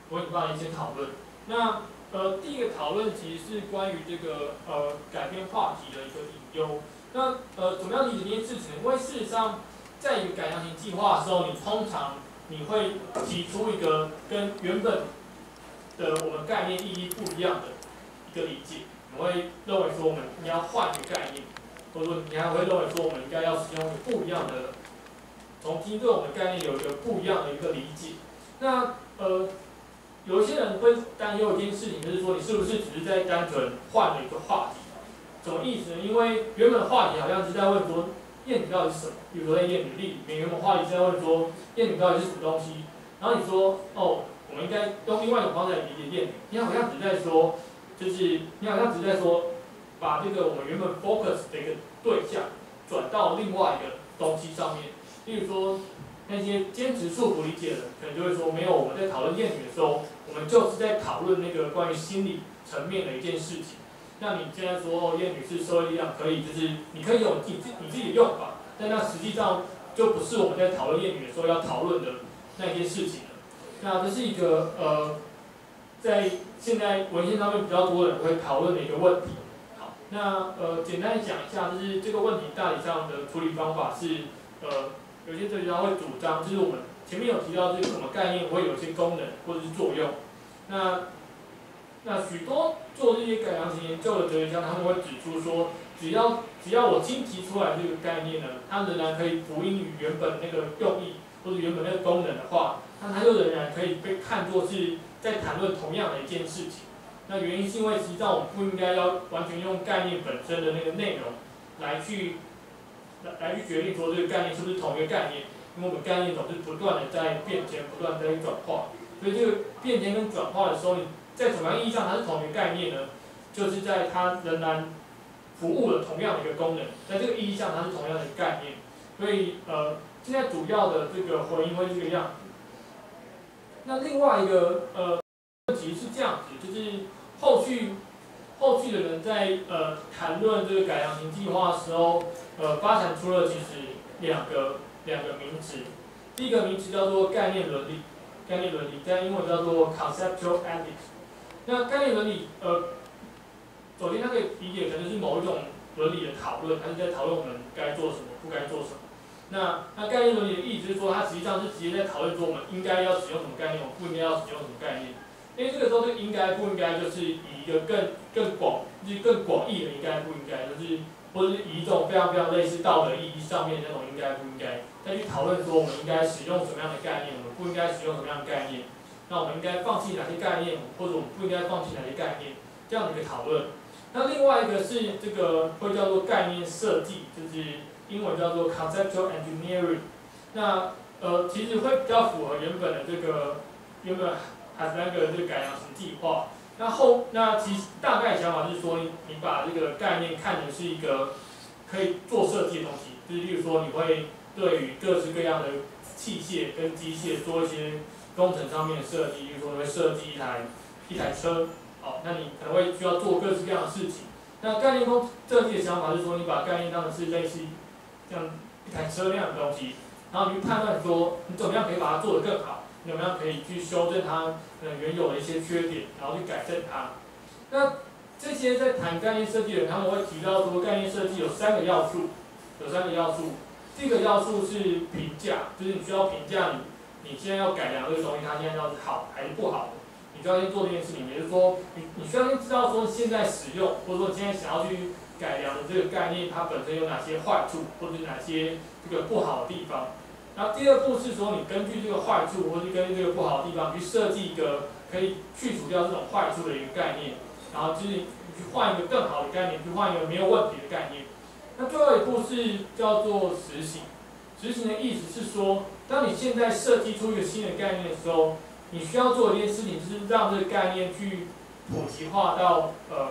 那第一个讨论其实是关于这个改变话题的一个引用。那怎么样理解这件事情？因为事实上，在一个改良型计划的时候，通常你会提出一个跟原本的我们概念意义不一样的一个理解，你会认为说我们应该要换一个概念，或者说你还会认为说我们应该要使用一个不一样的，重新对我们概念有一个不一样的一个理解。那有一些人会担忧一件事情，就是说你是不是只是在单纯换了一个话题？什么意思呢？因为原本的话题好像是在问说厌女到底是什么，比如说在厌女力里面，原本话题是在问说厌女到底是什么东西，然后你说哦，我们应该用另外一种方式来理解厌女，你好像只在说，就是你好像只在说把这个我们原本 focus 的一个对象转到另外一个东西上面，例如说。那些坚持束缚理解的人，可能就会说，没有，我们在讨论厌女的时候，我们就是在讨论那个关于心理层面的一件事情。那你现在说厌女是社会力量，可以就是你可以有你自己的用法，但那实际上就不是我们在讨论厌女的时候要讨论的那件事情了。那这是一个在现在文献上面比较多人会讨论的一个问题。好，那简单讲一下，就是这个问题大体上的处理方法是有些哲学家会主张，就是我们前面有提到，就是我们概念会有一些功能或者是作用。那许多做这些改良型研究的哲学家，他们会指出说，只要我新提出来这个概念呢，它仍然可以福音于原本那个用意或者原本那个功能的话，那它就仍然可以被看作是在谈论同样的一件事情。那原因是因为实际上我们不应该要完全用概念本身的那个内容来去决定说这个概念是不是同一个概念，因为我们概念总是不断的在变迁，不断的在转化，所以这个变迁跟转化的时候，你在什么样意义上它是同一个概念呢？就是在它仍然服务了同样的一个功能，在这个意义上它是同样的一个概念。所以现在主要的这个回应会是这个样子。那另外一个问题是这样子，就是后续的人在谈论这个改良型计划的时候，发展出了其实两个名词。第一个名词叫做概念伦理，在英文叫做 conceptual ethics。那概念伦理，首先它可以理解成就是某一种伦理的讨论，它是在讨论我们该做什么，不该做什么。那概念伦理的意思是说，它实际上是直接在讨论说我们应该要使用什么概念，我们不应该要使用什么概念。因为这个时候，这个应该不应该，就是以一个更广义的应该不应该，就是或者是以一种非常非常类似道德意义上面的那种应该不应该，再去讨论说我们应该使用什么样的概念，我们不应该使用什么样的概念，那我们应该放弃哪些概念，或者我们不应该放弃哪些概念，这样的一个讨论。那另外一个是这个会叫做概念设计，就是英文叫做 conceptual engineering。那其实会比较符合原本还是那个这个改良型计划。那其实大概想法是说，你把这个概念看成是一个可以做设计的东西，就是例如说你会对于各式各样的器械跟机械做一些工程上面的设计，例如说你会设计一台车，好，那你可能会需要做各式各样的事情。那概念设计的想法是说，你把概念当成是类似这样一台车那样的东西，然后你去判断说你怎么样可以把它做得更好。怎么样可以去修正它原有的一些缺点，然后去改正它？那这些在谈概念设计的人，他们会提到说，概念设计有三个要素。第一个要素是评价，就是你需要评价你现在要改良这个东西，它现在到底是好还是不好的，你就要先做这件事情。也就是说，你需要先知道说现在使用，或者说现在想要去改良的这个概念，它本身有哪些坏处，或者是哪些这个不好的地方。然后第二步是说，你根据这个坏处或者根据这个不好的地方去设计一个可以去除掉这种坏处的一个概念，然后就是你去换一个更好的概念，去换一个没有问题的概念。那最后一步是叫做实行。执行的意思是说，当你现在设计出一个新的概念的时候，你需要做的一件事情就是让这个概念去普及化到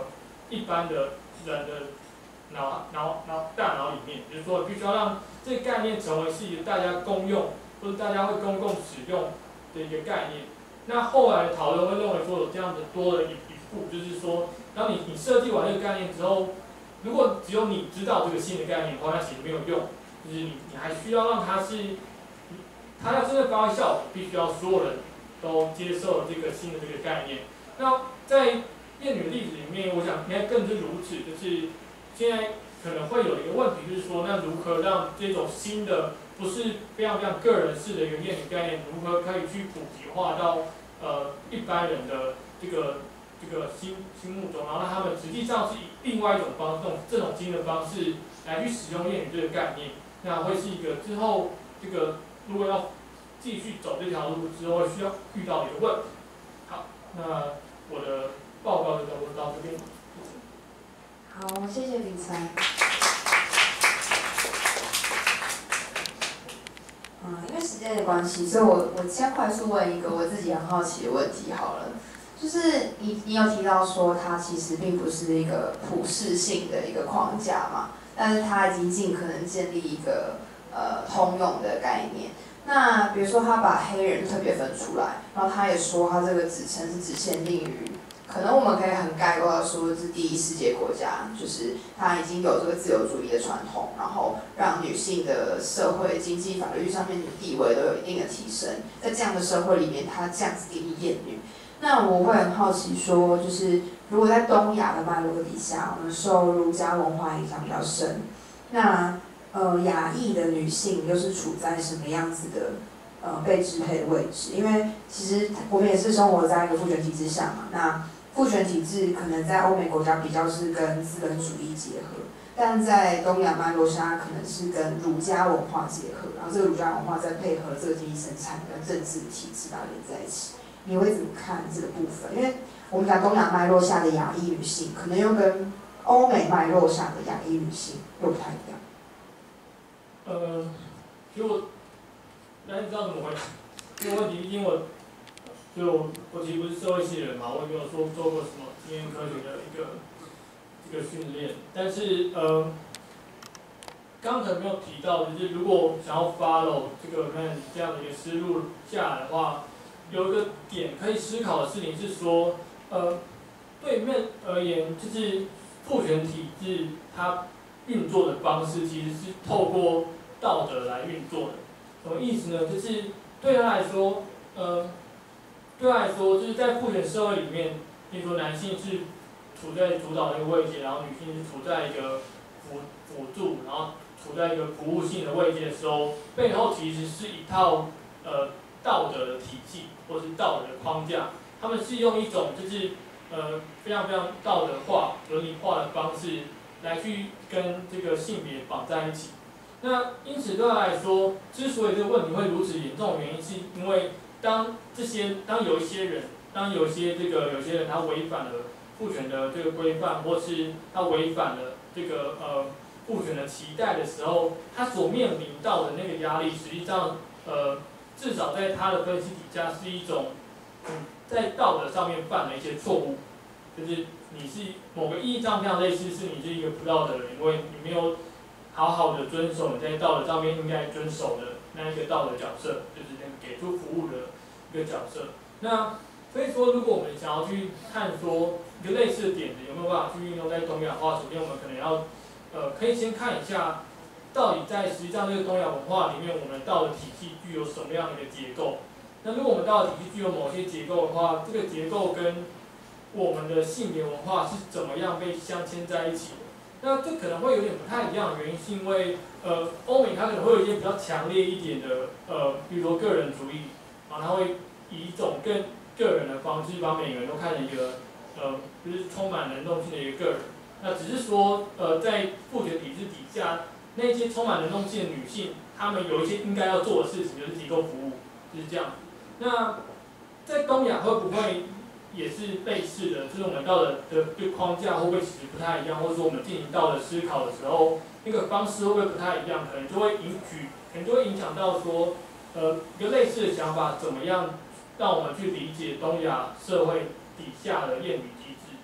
一般的人的大脑里面，就是说必须要让这个概念成为是一个大家公用或者大家会公共使用的一个概念。那后来讨论会认为说有这样的多了一步，就是说，当你设计完这个概念之后，如果只有你知道这个新的概念的话，那其实没有用，就是你还需要让它要真正发挥效果，必须要所有人都接受这个新的这个概念。那在谚语的例子里面，我想应该更是如此，就是现在可能会有一个问题，就是说，那如何让这种新的不是非常个人式的一个谚语概念，如何可以去普及化到一般人的这个心目中，然后让他们实际上是以另外一种这种新的方式来去使用谚语这个概念，那会是一个之后这个如果要继续走这条路之后需要遇到的一个问题。好，那我的报告就到这边。 好，谢谢秉承。因为时间的关系，所以我先快速问一个我自己很好奇的问题好了，就是你有提到说它其实并不是一个普世性的一个框架嘛，但是它已经尽可能建立一个通用的概念。那比如说他把黑人特别分出来，然后他也说他这个指称是只限定于，可能我们可以很概括的说是第一世界国家，就是它已经有这个自由主义的传统，然后让女性的社会、经济、法律上面的地位都有一定的提升。在这样的社会里面，他这样子定义艳女。那我会很好奇说，就是如果在东亚的脉络底下，我们受儒家文化影响比较深，那亚裔的女性又是处在什么样子的被支配的位置？因为其实我们也是生活在一个父权体制下嘛，那父权体制可能在欧美国家比较是跟资本主义结合，但在东亚脉络下可能是跟儒家文化结合，然后这个儒家文化再配合这个经济生产跟政治体制把它连在一起。你会怎么看这个部分？因为我们讲东亚脉络下的亚裔女性，可能又跟欧美脉络下的亚裔女性又不太一样。 其实那你知道怎么回答？这个问题，因为我其实不是社会系人嘛，我也没有做过什么经验科学的一个训练，但是刚才没有提到，就是如果想要 follow 这样的一个思路下来的话，有一个点可以思考的事情是说，对面而言，就是父权体制它运作的方式其实是透过道德来运作的。什么意思呢？就是对他来说，就是在父权社会里面，比如说男性是处在主导的一个位阶，然后女性是处在一个辅助，然后处在一个服务性的位阶的时候，背后其实是一套道德的体系或是道德的框架，他们是用一种就是非常道德化、伦理化的方式来去跟这个性别绑在一起。那因此对他来说，之所以这个问题会如此严重的原因，是因为当有一些人他违反了父权的这个规范，或是他违反了这个父权的期待的时候，他所面临到的那个压力，实际上至少在他的分析底下是一种在道德上面犯了一些错误，就是你是某个意义上非常类似，是你是一个不道德的人，因为你没有好好的遵守你在道德上面应该遵守的那一个道德角色，就是那个给出服务的一个角色。那所以说，如果我们想要去看说一个类似的点子有没有办法去运用在东亚的话，首先我们可能要可以先看一下，到底在实际上这个东亚文化里面，我们的道德体系具有什么样的一个结构。那如果我们道德体系具有某些结构的话，这个结构跟我们的性别文化是怎么样被镶嵌在一起的？那这可能会有点不太一样的原因，是因为欧美它可能会有一些比较强烈一点的比如说个人主义，啊，它会以一种更个人的方式把每个人都看成一个就是充满能动性的一个个人。那只是说在父权体制底下，那些充满能动性的女性，她们有一些应该要做的事情，就是提供服务，就是这样。那在东亚会不会也是类似的？就是我们道德的框架会不会其实不太一样，或者说我们进行道德思考的时候，那个方式会不会不太一样？可能就会影响到说，一个类似的想法，怎么样让我们去理解东亚社会底下的谚语机制？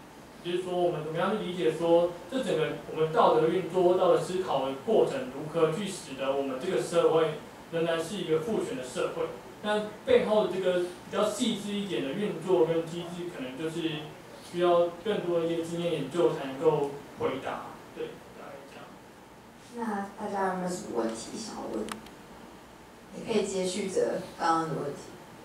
就是说我们怎么样去理解说这整个我们道德运作、道德思考的过程，如何去使得我们这个社会仍然是一个父权的社会。那背后的这个比较细致一点的运作跟机制，可能就是需要更多的一些经验研究才能够回答。对，大概这样。 那大家有没有什么问题想要问？也可以接续着刚刚的问题。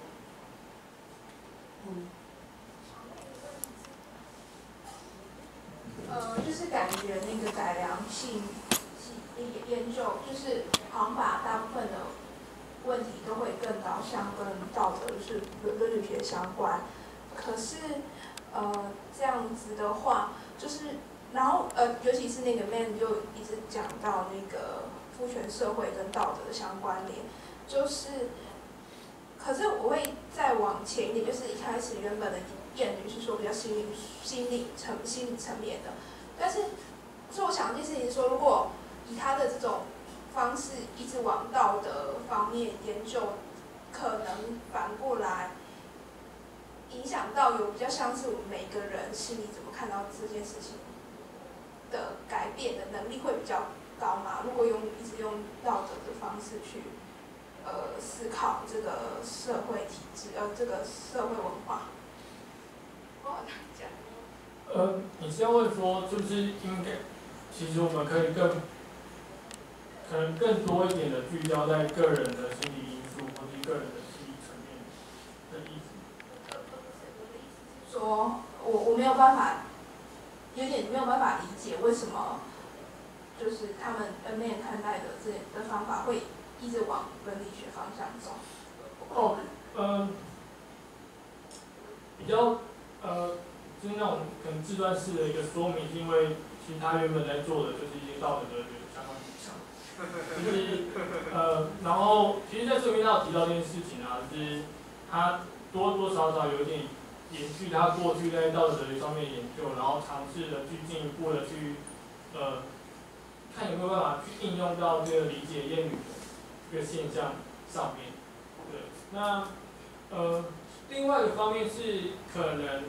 就是感觉那个改良性研究，就是好像把大部分的问题都会更导向跟道德是伦理学相关。可是这样子的话，就是然后尤其是那个 Man 就一直讲到那个父权社会跟道德的相关联，就是可是我会再往前一点，就是一开始原本的谚语是说比较心理层面的，但是所以我想一件事情是说，如果以他的这种方式一直往道德方面研究，可能反过来影响到有比较像是我们每个人心里怎么看到这件事情的改变的能力会比较高嘛？如果一直用道德的方式去思考这个社会体制，这个社会文化。 你是要问说，是不是应该，其实我们可以可能更多一点的聚焦在个人的心理因素或是个人的心理层面的意思？ 说我没有办法，有点没有办法理解为什么，就是他们面看待的这方法会一直往伦理学方向走。 比较就是那种可能自传式的一个说明，因为其实他原本在做的就是一些道德的相关提倡，就是然后其实在这边他有提到这件事情啊，就是他多多少少有点延续他过去在道德哲学上面研究，然后尝试的去进一步的去看有没有办法去应用到这个理解谚语的这个现象上面。对，那另外一个方面是可能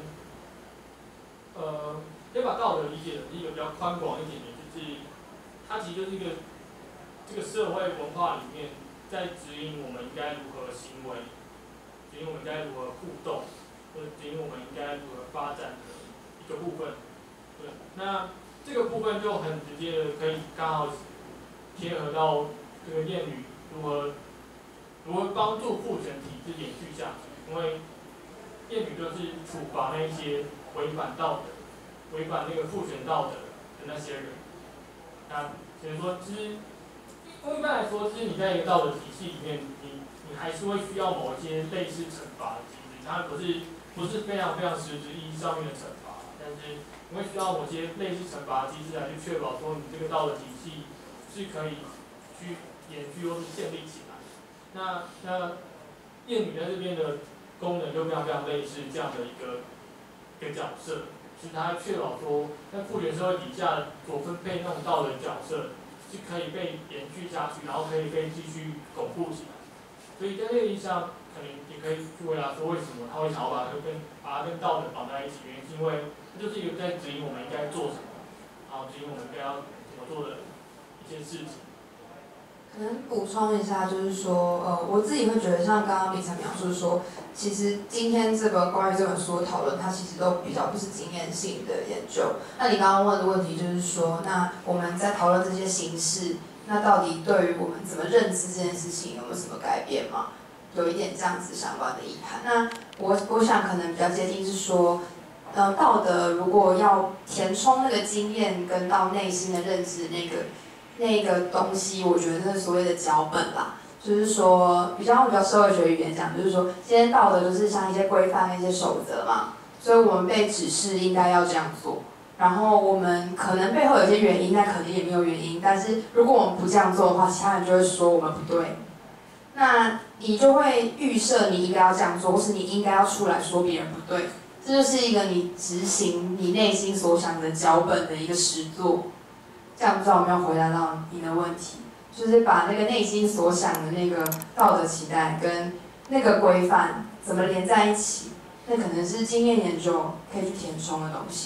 可以把道德理解的一个比较宽广一点的，就是它其实就是一个这个社会文化里面在指引我们应该如何行为，指引我们应该如何互动，或者指引我们应该如何发展的一个部分。对，那这个部分就很直接的可以刚好贴合到这个谚语如何帮助父权体制延续下去，因为谚语就是处罚那一些违反道德、违反那个父权道德的那些人。那所以说，其实一般来说，就是你在一个道德体系里面，你还是会需要某一些类似惩罚的机制，它不是非常非常实质意义上面的惩罚，但是你会需要某些类似惩罚机制来去确保说你这个道德体系是可以去延续或是建立起来。那谚语在这边的功能就非常非常类似这样的一个角色，就是它确保说在父权社会底下所分配那种道德角色是可以被延续下去，然后可以被继续巩固起来。所以在这个意义上，可能也可以去回答说为什么他会想要把它跟道德绑在一起，原因是因为它就是一个在指引我们应该做什么，然后指引我们应该要怎么做的一件事情。 可能补充一下，就是说，我自己会觉得，像刚刚秉承描述说，其实今天关于这本书的讨论，它其实都比较不是经验性的研究。那你刚刚问的问题就是说，那我们在讨论这些形式，那到底对于我们怎么认知这件事情有没有什么改变吗？有一点这样子相关的意涵。那我想可能比较接近是说，道德如果要填充那个经验跟到内心的认知那个东西，我觉得那是所谓的脚本啦，就是说比较社会学语言讲，就是说今天道德就是像一些规范、一些守则嘛，所以我们被指示应该要这样做，然后我们可能背后有些原因，但可能也没有原因，但是如果我们不这样做的话，其他人就会说我们不对，那你就会预设你应该要这样做，或是你应该要出来说别人不对，这就是一个你执行你内心所想的脚本的一个实作。这样不知道有没有回答到你的问题，就是把那个内心所想的那个道德期待跟那个规范怎么连在一起，那可能是经验研究可以去填充的东西。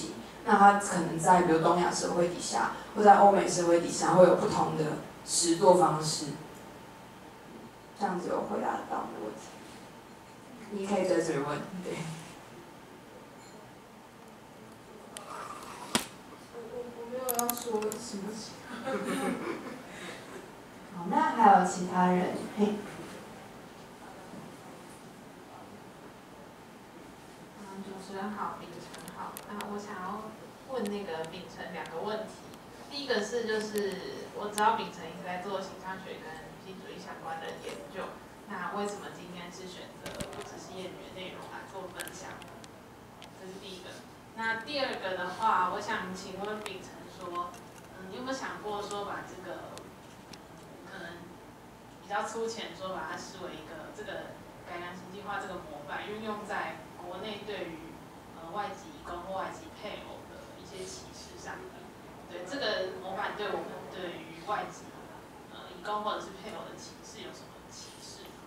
那它可能在比如东亚社会底下，或在欧美社会底下，会有不同的实作方式。这样子有回答得到你的问题？你可以在这里问，对。 我没有要说什么。 好，那还有其他人？嘿。 主持人好，秉承好。我想要问那个秉承2个问题。第一个是，就是我知道秉承一直在做形象学跟女性主义相关的研究，那为什么今天是选择只是业余的内容来做分享？这是第一个。那第二个的话，我想请问秉承说，你有没有想过说把这个可能比较粗浅说把它视为一个这个改良型计划这个模板运用在国内对于外籍移工或外籍配偶的一些歧视上的？对，这个模板对我们对于外籍移工或者是配偶的歧视有什么启示吗？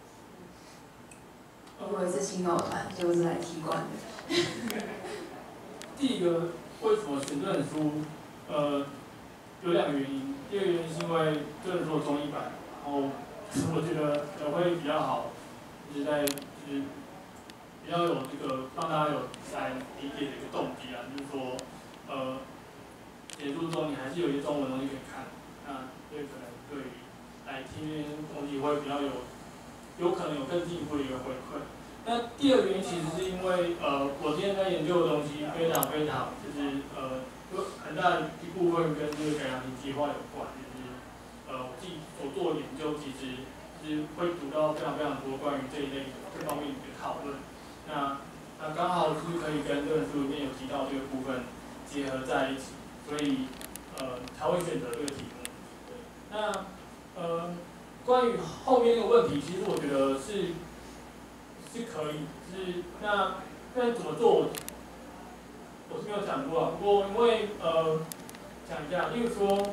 我也是新偶团，就是来踢馆的。 第一个，为什么选这本书？有2个原因。第2个原因是因为这本书的中译版，然后我觉得会比较好，就是比较有这个让大家有来理解的一个动机啊，就是说，写书中你还是有一些中文的东西可以看，那这可能对于来听这些东西会比较有可能有更进一步的一个回馈。那第2个原因其实是因为我今天在研究的东西非常就是有很大的一部分跟这个改良型计划有关，就是我自己所做的研究其实是会读到非常多关于这方面的讨论。那刚好是可以跟这本书里面有提到这个部分结合在一起，所以才会选择这个题目。对，那关于后面那个问题，其实我觉得是可以，但怎么做我是没有讲过啊。不过因为讲一下，例如说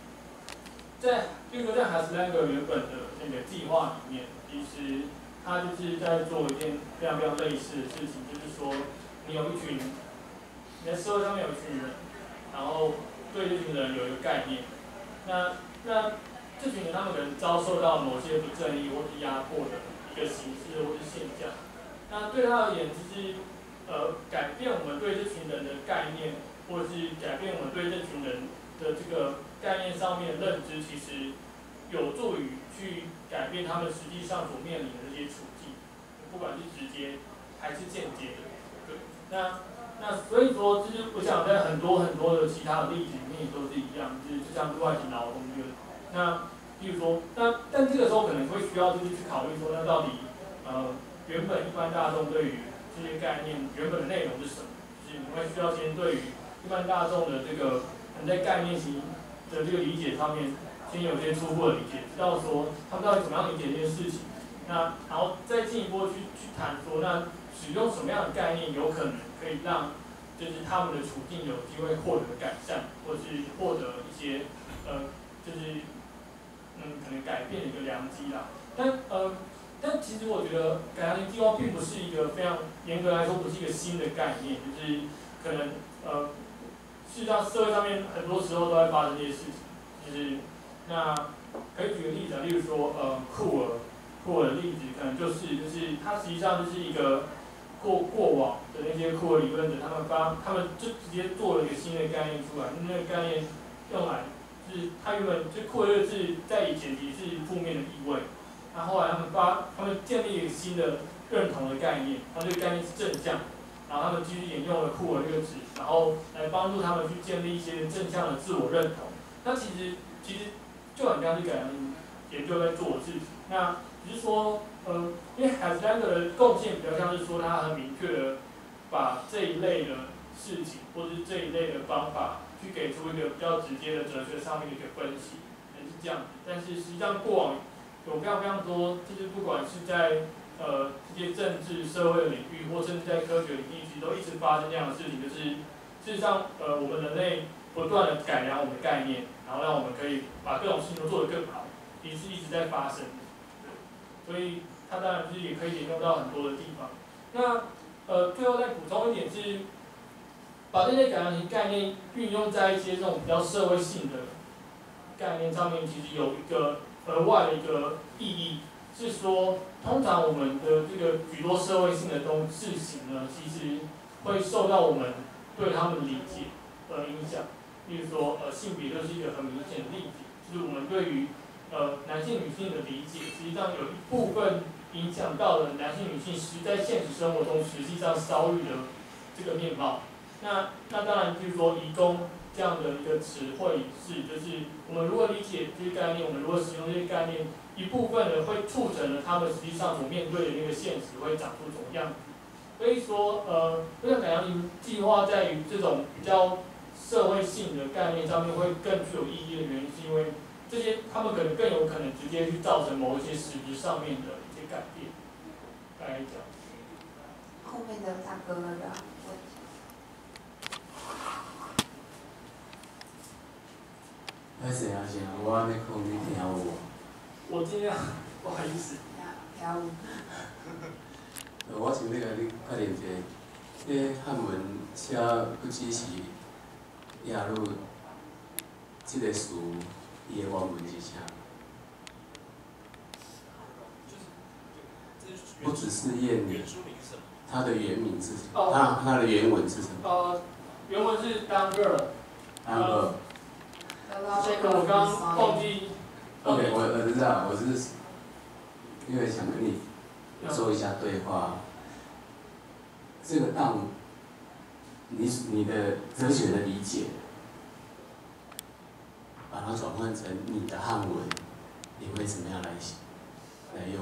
在海斯兰格原本的那个计划里面，其实他就是在做一件非常类似的事情，就是说你在社会上面有一群人，然后对这群人有一个概念，那这群人他们可能遭受到某些不正义或是压迫的一个形式或是现象，那对他而言就是改变我们对这群人的概念，或者是改变我们对这群人的这个概念上面的认知，其实有助于去改变他们实际上所面临的这些处境，不管是直接还是间接的。对，那所以说，就是我想在很多的其他的例子里面也都是一样，就像是外籍劳工这个，那比如说，但这个时候可能会需要就是去考虑说，那到底原本一般大众对于这些概念原本的内容是什么？就是你会需要先对于一般大众的这个在概念型的这个理解上面，先有些初步的理解，知道说他们到底怎么样理解这件事情。那然后再进一步去谈说，那使用什么样的概念有可能可以让就是他们的处境有机会获得改善，或是获得一些就是可能改变的一个良机啦。但其实我觉得改良型计划并不是一个非常严格来说不是一个新的概念，就是可能事实上社会上面很多时候都在发生这些事情，就是那可以举个例子啊，例如说库尔的例子，可能就是它实际上就是一个过往的那些库尔理论者，他们就直接做了一个新的概念出来，那个概念用来就是它原本就库尔这个字在以前其实是负面的意味。那后来他们建立一个新的认同的概念，它这个概念是正向，然后他们继续沿用了库尔这个词，然后来帮助他们去建立一些正向的自我认同。那其实就很像是改良型研究在做的事情。那只是说，因为海斯兰格的贡献比较像是说他很明确的把这一类的事情或是这一类的方法去给出一个比较直接的哲学上面的一个分析，是这样子。但是实际上过往有非常多，就是不管是在这些政治社会的领域，或甚至在科学领域，其实都一直发生这样的事情，就是事实上我们人类不断的改良我们的概念，然后让我们可以把各种事情都做得更好，也是一直在发生的。对，所以它当然就是也可以沿用到很多的地方。那最后再补充一点是， 把这些改良型概念运用在一些这种比较社会性的概念上面，其实有一个额外的一个意义，是说，通常我们的这个许多社会性的事情呢，其实会受到我们对他们理解而影响。例如说，性别就是一个很明显的例子，就是我们对于男性女性的理解，实际上有一部分影响到了男性女性在现实生活中实际上遭遇的这个面貌。那当然，就是说移工这样的一个词汇就是我们如果理解这些概念，我们如果使用这些概念，一部分的会促成了他们实际上所面对的那个现实会长出什么样子。所以说，这个改良型计划在于这种比较社会性的概念上面会更具有意义的原因，是因为这些他们更有可能直接去造成某一些实质上面的一些改变。来讲， 后面的大哥那个问题。 歹势啊，是啊，我安尼讲你听有无？ 我尽量，不好意思。 听有。 我想要甲你确认一下，这汉文写不只是亚路这个词，伊的原文是啥？不只是谚语，它的原名是什么？它的原文是什么？ 原文是 down girl。 这个我刚刚忘记。 OK， 我知道，我是因为想跟你做一下对话。这个当你的哲学的理解，把它转换成你的汉文，你会怎么样来用？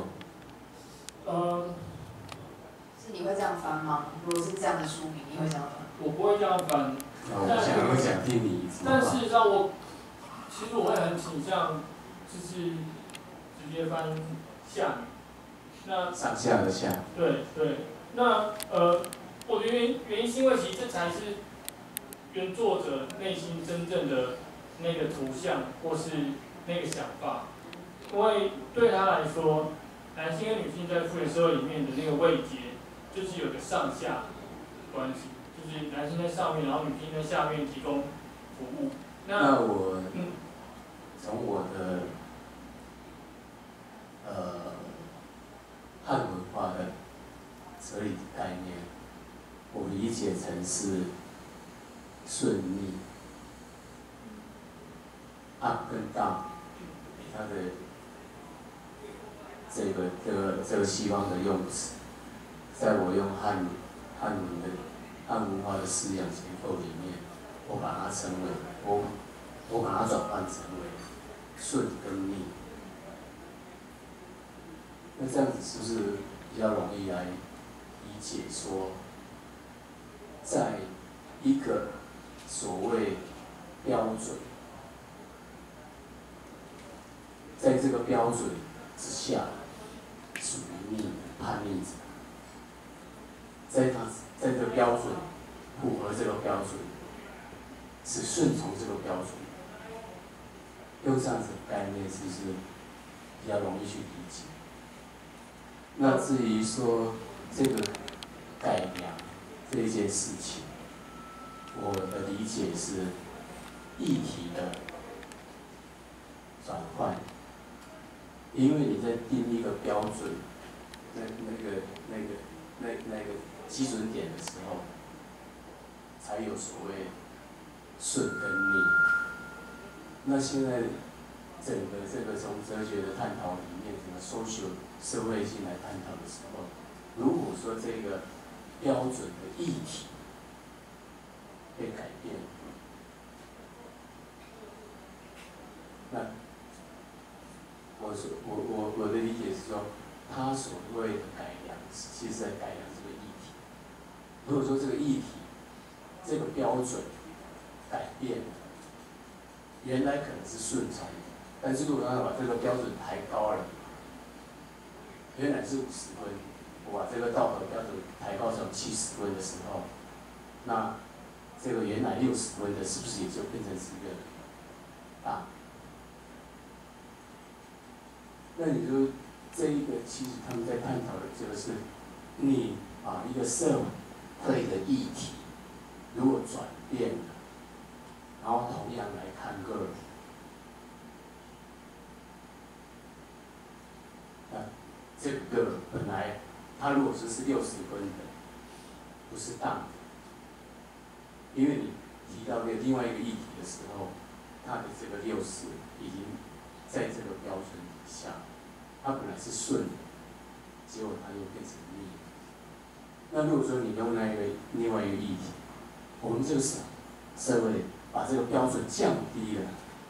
是你会这样翻吗？如果是这样的书名，你会这样翻？ 我不会这样翻。 我想听你怎么但事实上其实我会很倾向，就是直接翻下语。那上下的下。 对。那我的原因是因为其实这才是原作者内心真正的那个图像或是那个想法，因为对他来说，男性跟女性在父权社会里面的那个位阶，就是有个上下关系，就是男性在上面，然后女性在下面提供服务。 那我从我的汉文化的哲理概念，我理解成是顺逆，up 跟 down， 它的这个西方的用词，在我用汉文化的思想结构里面，我把它称为我把它转换成为顺跟逆。那这样子是不是比较容易来理解说，在一个所谓标准，在这个标准之下，属于逆叛逆者，在这个标准符合这个标准，是顺从这个标准，用这样子的概念是不是比较容易去理解？那至于说这个改良这一件事情，我的理解是议题的转换，因为你在定一个标准，那个基准点的时候，才有所谓顺跟逆。那现在整个这个从哲学的探讨里面，整个 social 社会性来探讨的时候，如果说这个标准的议题被改变，那我的理解是说，他所谓的改良，其实在改良这个议题。如果说这个议题、这个标准改变了，原来可能是顺从的，但是如果他把这个标准抬高了，原来是50分，我把这个道德标准抬高成70分的时候，那这个原来60分的，是不是也就变成是一个那你说这一个其实他们在探讨的这个是你把一个社会的议题， 如果转变了，然后同样来看个，这个本来他如果是60分的，不是当的，因为你提到另外一个议题的时候，他的这个60已经在这个标准以下，他本来是顺的，结果他又变成逆。那如果说你用另外一个议题，我们这个社会把这个标准降低了，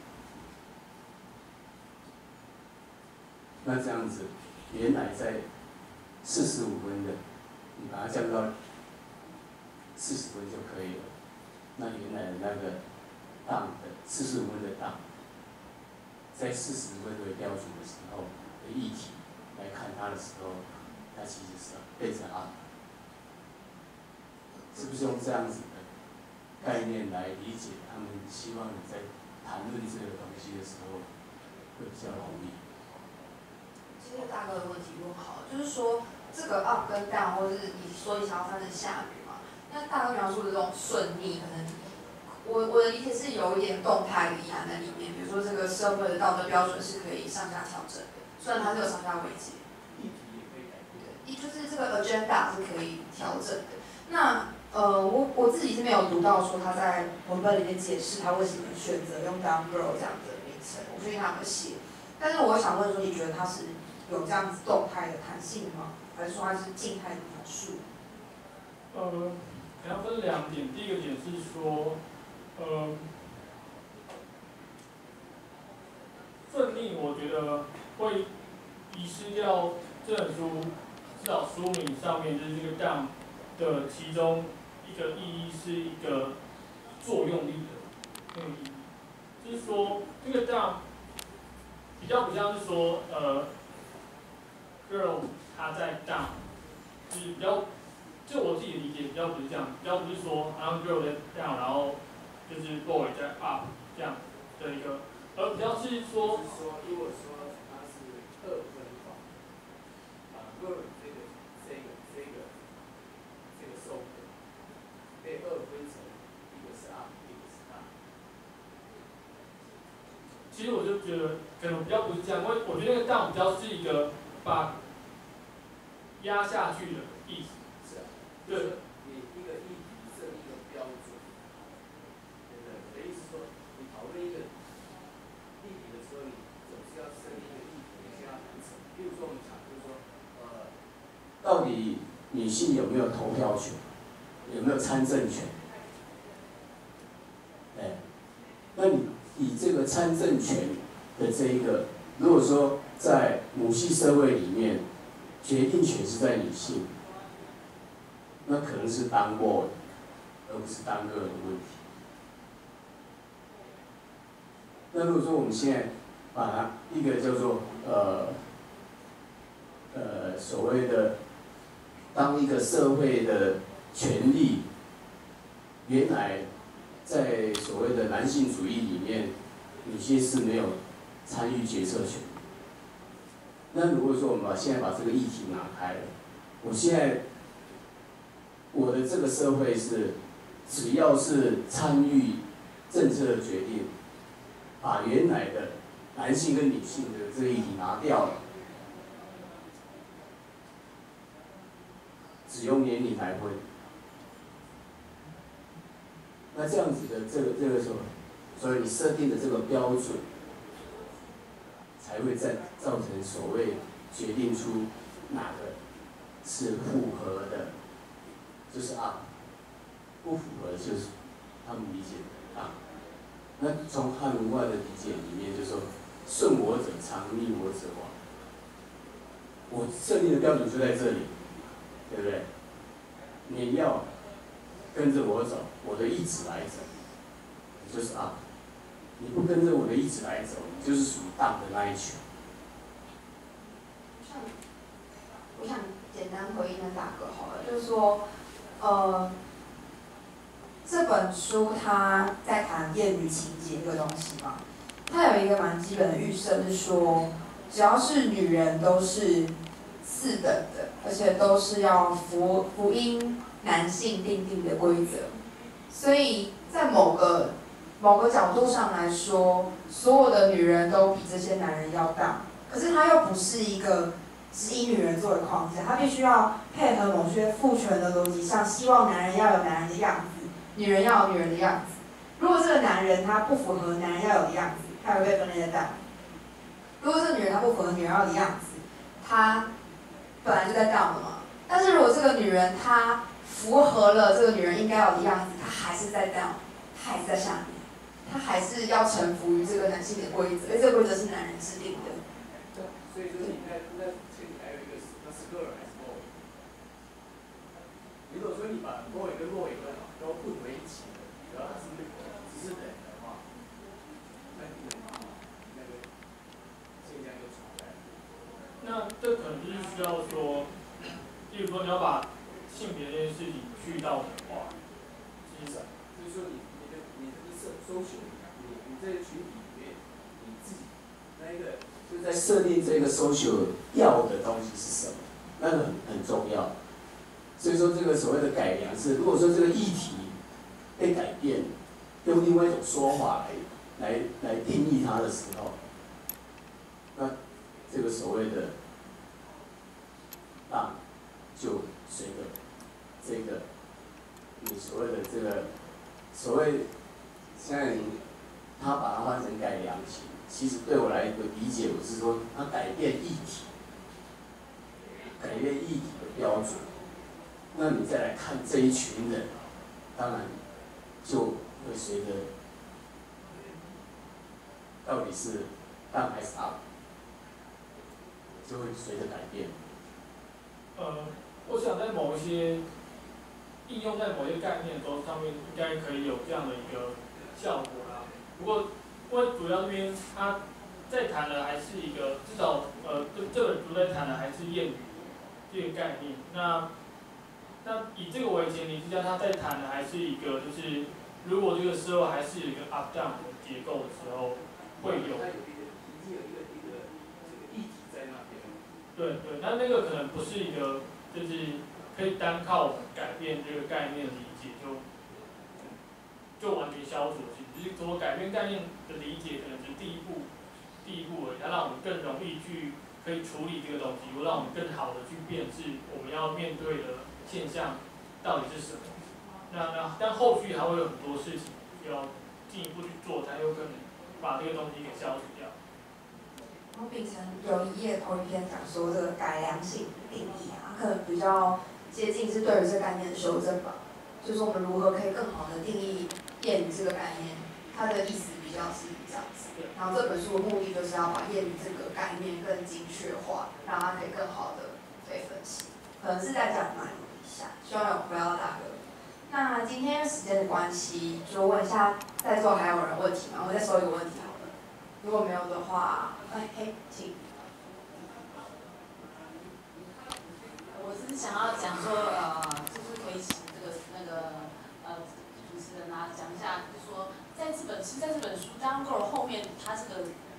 那这样子，原来在45分的，你把它降到40分就可以了。那原来的那个当的45分的当，在40分为标准的时候的议题来看它的时候，它其实是变成up。是不是用这样子的概念来理解？他们希望你在谈论这个东西的时候会比较容易。 其实大哥的问题问好了，就是说这个 up 跟 down， 或者是你说你想要翻成下雨嘛？那大哥描述的这种顺逆，可能我的理解是有一点动态的意涵在里面。比如说这个社会的道德标准是可以上下调整的，虽然它是有上下位阶。 议题也可以改变。 对，就是这个 agenda 是可以调整的。那我自己是没有读到说他在文本里面解释他为什么选择用 down girl 这样的名称，我不确定他有没有写。但是我想问说，你觉得他是有这样子动态的弹性吗？还是说它是静态的描述？ 可能分2点。第一个点是说，顺逆我觉得会遗失掉这本书至少书名上面就是这个 down 的其中一个意义是一个作用力的那个意义，就是说这个 down 比较不像是说girl 她在 down， 就是比较，就我自己的理解比较不是这样，比较不是说girl 在 down， 然后就是 boy 在 up 这样的一个，而比较是说， 如果说它是2分法，把 girl 这个受格被2分成一个是 up， 一个是 down。 其实我就觉得可能比较不是这样，因为我觉得那个 down 比较是一个把压下去的意思。 是啊。 对。 你一个议题设一个标准，对不对？我的意思说，你讨论一个议题的时候，你总是要设立一个议题，你先要谈成。比如说我们讲，就是说，到底女性有没有投票权？有没有参政权？那你以这个参政权的这一个，如果说在母系社会里面，决定权是在女性，那可能是当 boy， 而不是当 girl 的问题。那如果说我们现在把它一个叫做所谓的当一个社会的权利，原来在所谓的男性主义里面，女性是没有参与决策权。那如果说我们现在把这个议题拿开了，我的这个社会是，只要是参与政策的决定，把原来的男性跟女性的这个议题拿掉了，只用年龄来分。那这样子的这个时候，所以你设定的这个标准，才会造成所谓决定出哪个是符合的，就是 up， 不符合的就是他们理解的 up。那从汉文化的理解里面，就是说顺我者昌，逆我者亡。我设定的标准就在这里，对不对？你要跟着我走，我的意志来走，你就是 up。你不跟着我的意志来走，你就是属于 down 的那一群。 我想简单回应那大哥好了，就是说，这本书它在谈厌女情节这个东西嘛，它有一个蛮基本的预设是说，只要是女人都是次等的，而且都是要福音男性定的规则， 所以在某个角度上来说，所有的女人都比这些男人要大，可是它又不是一个只以女人作为框架，它必须要配合某些父权的逻辑上，希望男人要有男人的样子，女人要有女人的样子。如果这个男人他不符合男人要有的样子，他会被分类在大；如果这个女人她不符合女人要的样子，她本来就在 down 了嘛。但是如果这个女人她符合了这个女人应该有的样子，她还是在 down， 她还是在下面，她还是要臣服于这个男性的规则，因为这个规则是男人制定的。 所以就是你在这里还有一个那是个人还是 boy？ 如果说你把 boy 跟 boy 都混为一起的，只要它是只是人的话，那个现象就存在。 那这可能就是需要说，例如说你要把性别这件事情去到的话， 就是说你social， 你这个群体里面，你自己那一个就在设定这个 social 要的东西是什么，那个很重要。所以说这个所谓的改良是，如果说这个议题被改变，用另外一种说法来定义它的时候，那这个所谓的浪就随着这个你所谓的这个所谓现在他把它换成改良型，其实对我来的理解，我是说他改变议题，改变议题的标准。那你再来看这一群人，当然就会随着到底是 down 还是 up， 就会随着改变。 我想在某一些应用在某些概念的时候，上面应该可以有这样的一个效果啦。不过，因为主要这边他在谈的还是一个，至少这本书在谈的还是谚语这个概念。那以这个为前提之下，他在谈的还是一个，就是如果这个社会还是有一个 up down 的结构的时候，会有。 一个议题在那边。 对，那个可能不是一个，就是可以单靠我们改变这个概念的理解就完全消除去，只是说改变概念的理解可能是第一步而已，它让我们更容易去可以处理这个东西，或让我们更好的去辨识我们要面对的现象到底是什么。但后续还会有很多事情要进一步去做，才有可能把这个东西给消除掉。 然后秉承有一页头一篇讲说这个改良性定义啊，可能比较接近是对于这概念的修正吧，就是我们如何可以更好的定义谚语这个概念，它的意思比较是这样子。然后这本书的目的就是要把谚语这个概念更精确化，让它可以更好的被分析。可能是在讲哪一下，希望有回答到大哥。那今天因为时间的关系，就问一下在座还有人问题吗？我再收一个问题好了。如果没有的话，请。 我是想要讲说，就是可以请主持人啊讲一下，就是说在这本书《Down Girl》后面，他这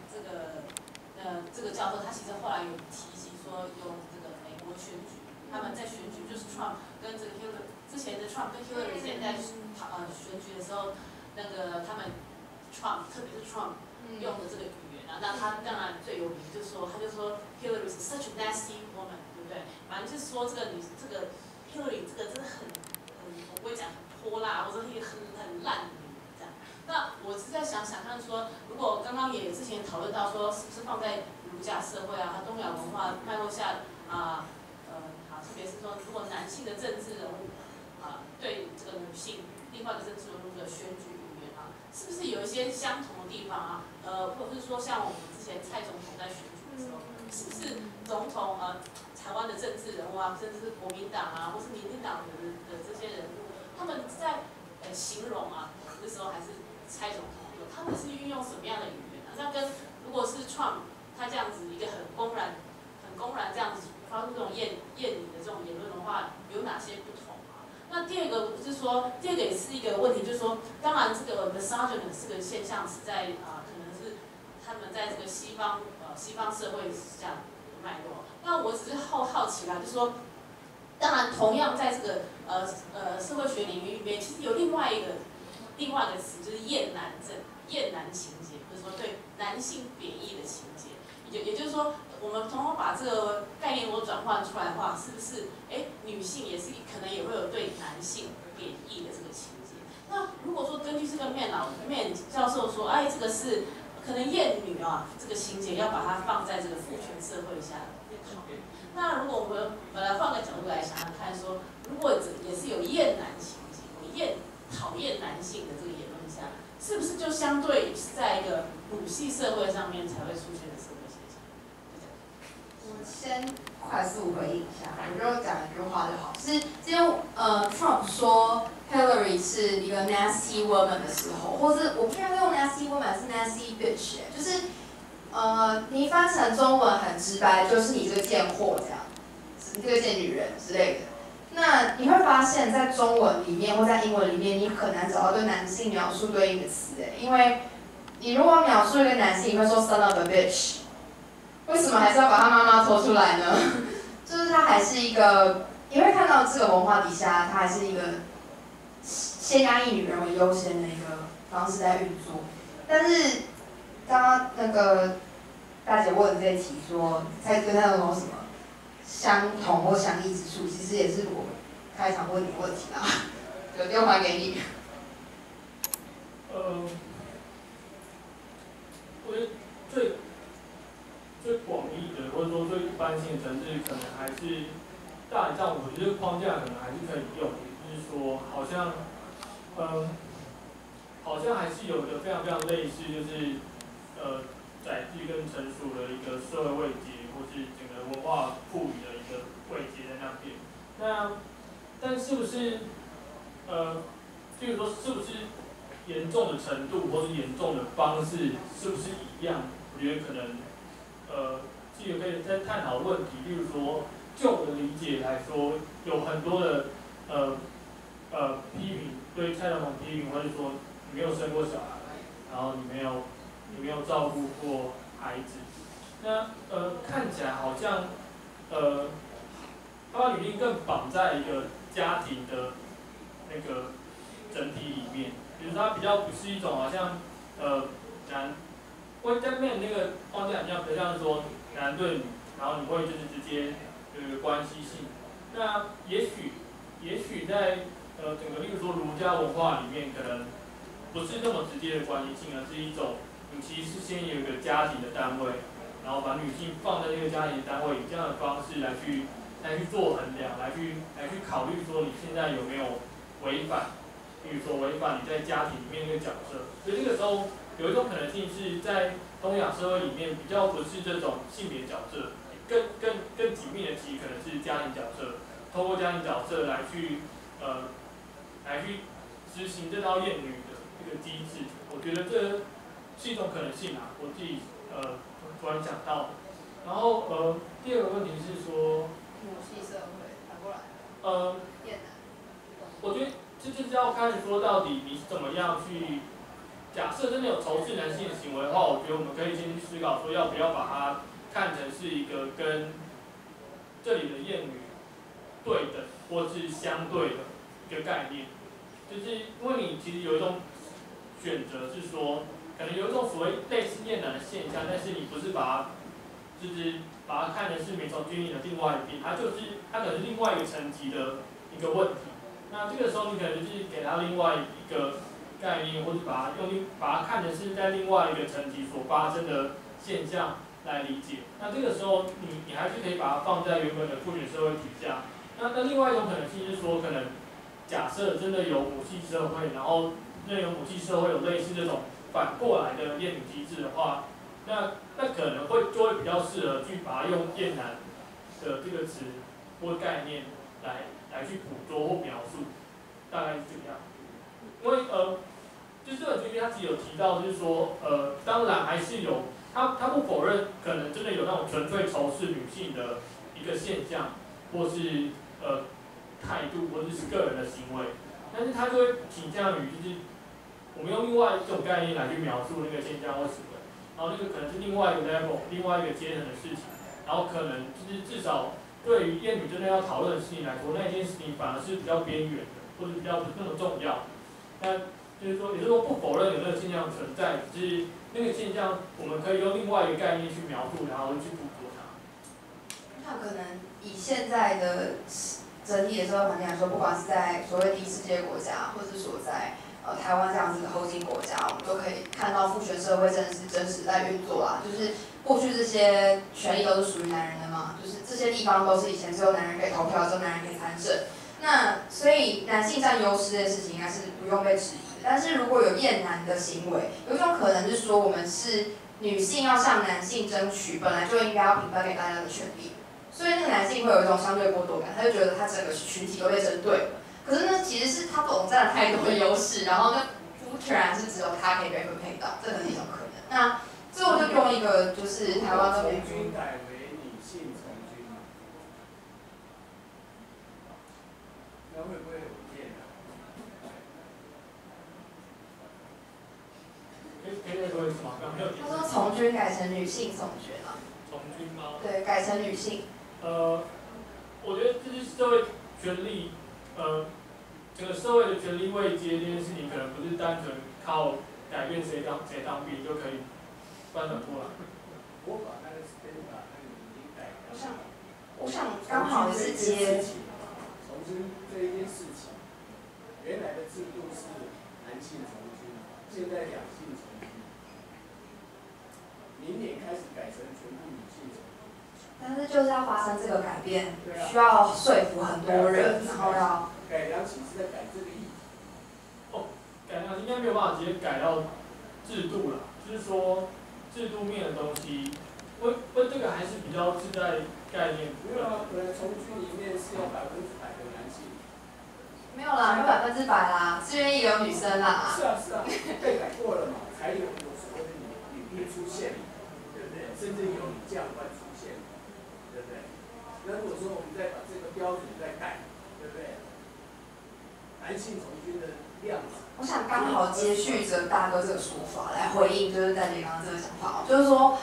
个教授，他其实后来有提及说，用这个美国选举，他们在选举就是 Trump 跟这个 Hillary 之前的 Trump 跟 Hillary 之前在选举的时候，那个他们 Trump 特别是 Trump 用的这个语言啊，那他当然最有名就是说，他就说 Hillary is such a nasty woman， 对不对？反正就是说这个Hillary 这个真的我不会讲很泼辣，或者一个很烂的女人这样。那我是在想看说，如果刚刚也之前讨论到说，是不是放在儒家社会啊，东亚文化脉络下好，特别是说，如果男性的政治人物对这个女性另外一个政治人物的选举语言啊，是不是有一些相同的地方啊？或者是说，像我们之前蔡总统在选举的时候，是不是总统台湾的政治人物啊，甚至是国民党啊，或是民进党的这些人物，他们在形容那时候还是蔡总统，他们是运用什么样的语言啊？那跟如果是 Trump 他这样子一个很公然这样子发出这种谚语的这种言论的话，有哪些不同啊？那第二个就是说，第二个也是一个问题，就是说，当然这个 misogyny 这个现象是在可能是他们在这个西方社会下的脉络。那我只是好奇啦，就是说，当然同样在这个社会学领域里面，其实有另外一个词，就是厌男症、厌男情节，或者说对男性贬义的情节。也就是说，我们通过把这个概念如果转换出来的话，是不是女性也是可能也会有对男性贬义的这个情节？那如果说根据这个面教授说，这个是可能厌女这个情节要把它放在这个父权社会下考虑。那如果我们来换个角度来想想看，说如果也是有厌男情节，讨厌男性的这个言论下，是不是就相对是在一个母系社会上面才会出现的社会现象？ 我先快速回应一下，我就讲一句话就好。是今天Trump 说 Hillary 是一个 nasty woman 的时候，或是我不应该用 nasty woman， 是 nasty bitch， 就是你翻成中文很直白，就是你这个贱货这样，你这个贱女人之类的。那你会发现在中文里面或在英文里面，你很难找到对男性描述对应的词，因为你如果描述一个男性，你会说 son of a bitch， 为什么还是要把他妈妈拖出来呢？就是他还是一个，你会看到这个文化底下，他还是一个先压抑女人为优先的一个方式在运作。但是刚刚那个大姐问的这一题说，在跟他有什么相同或相异之处，其实也是我开场问你的问题啦，就丢还给你。 我觉得最广义的，或者说最一般性的层次，可能还是大体上，我觉得框架可能还是可以用，就是说，好像还是有一个非常非常类似，就是载具跟成熟的一个社会位阶，或是整个文化赋予的一个位阶在那边。但是不是就是说是不是严重的程度或是严重的方式是不是一样？我觉得可能这个可以再探讨问题。例如说，就我的理解来说，有很多的批评，对蔡总统批评，或者说你没有生过小孩，然后你没有照顾过孩子，那看起来好像他把女性更绑在一个家庭的那个整体里面，就是它比较不是一种好像white man 那个框架比较像是说男对女，然后你会就是直接有一个关系性。那也许在整个例如说儒家文化里面，可能不是这么直接的关系性，而是一种你其实是先有一个家庭的单位，然后把女性放在这个家庭单位，以这样的方式来去做衡量，来去考虑说你现在有没有违反，比如说违反你在家庭里面那个角色。所以这个时候有一种可能性是在东亚社会里面比较不是这种性别角色，更紧密的其实可能是家庭角色，透过家庭角色来去执行这套厌女的这个机制。我觉得这是一种可能性啊，我自己突然想到的。然后第二个问题是说， 母系社会反过来，厌男。 我觉得这就是要看说到底你是怎么样去，假设真的有仇视男性的行为的话，我觉得我们可以先去思考说要不要把它看成是一个跟这里的厌女对等或是相对的一个概念。就是因为你其实有一种选择是说，可能有一种所谓类似厌男的现象，但是你不是把它看成是美从军营的另外一边，它可能是另外一个层级的一个问题。那这个时候你可能就是给它另外一个概念，或者把它看成是在另外一个层级所发生的现象来理解。那这个时候你还是可以把它放在原本的父权社会底下。那另外一种可能性是说，可能假设真的有母系社会，然后真的有母系社会有类似这种反过来的厌女机制的话，那可能就会比较适合去把它用厌男的这个词或概念来去捕捉或描述，大概是这个样子。因为就是这本书里面他自己有提到，就是说当然还是有他不否认可能真的有那种纯粹仇视女性的一个现象，或是态度或者是个人的行为，但是他就会倾向于就是我们用另外一种概念来去描述那个现象或行为，然后那个可能是另外一个 level、另外一个阶层的事情，然后可能就是至少对于厌女真的要讨论的事情来说，那件事情反而是比较边缘的，或者比较不是那么重要。那就是说，也就是说不否认有那个现象存在，只是那个现象我们可以用另外一个概念去描述，然后去捕捉它。 那可能以现在的整体的社会环境来说，不管是在所谓第一世界国家，或者是说在台湾这样子的后进国家，我们都可以看到父权社会真的是真实在运作啦。就是过去这些权利都是属于男人的嘛，就是这些地方都是以前只有男人可以投票，只有男人可以参政。那所以男性占优势这件事情应该是不用被质疑的。但是如果有厌男的行为，有一种可能是说我们是女性要向男性争取本来就应该要平分给大家的权利。所以那个男性会有一种相对剥夺感，他就觉得他整个群体都被针对了。可是呢，其实是他总占了太多的优势，然后呢，不全然是只有他可以被分配到，这可能是一种可能。那最后就用一个就是台湾的从军改为女性从军，那会不会有变啊？ 可以再说一次吗？刚没有。 他说从军改成女性从军了。 从军吗？ 对，改成女性。 我觉得这是社会权利，整个社会的权利位阶这件事情，可能不是单纯靠改变谁当兵就可以翻转过来。 我把那个 standard 那个已经改掉。 我想刚好是接。 从军这一件事情，原来的制度是男性从军，现在两性从军，明年开始改成全部女性从军。 但是就是要发生这个改变，需要说服很多人，然后要改良其实在改这个议题。 改良应该没有办法直接改到制度了，就是说制度面的东西，这个还是比较是在概念。 没有啊，可能从军里面是要100%的男性。 没有啦，没有100%啦，志愿役有女生啦。 是啊，被改过了嘛，才有所谓的女兵出现，对不对？甚至有女将官出现。对不对？那如果说我们再把这个标准再改，对不对？男性从军的量子。 我想刚好接续着大哥这个说法来回应，就是戴姐刚刚这个想法，就是说，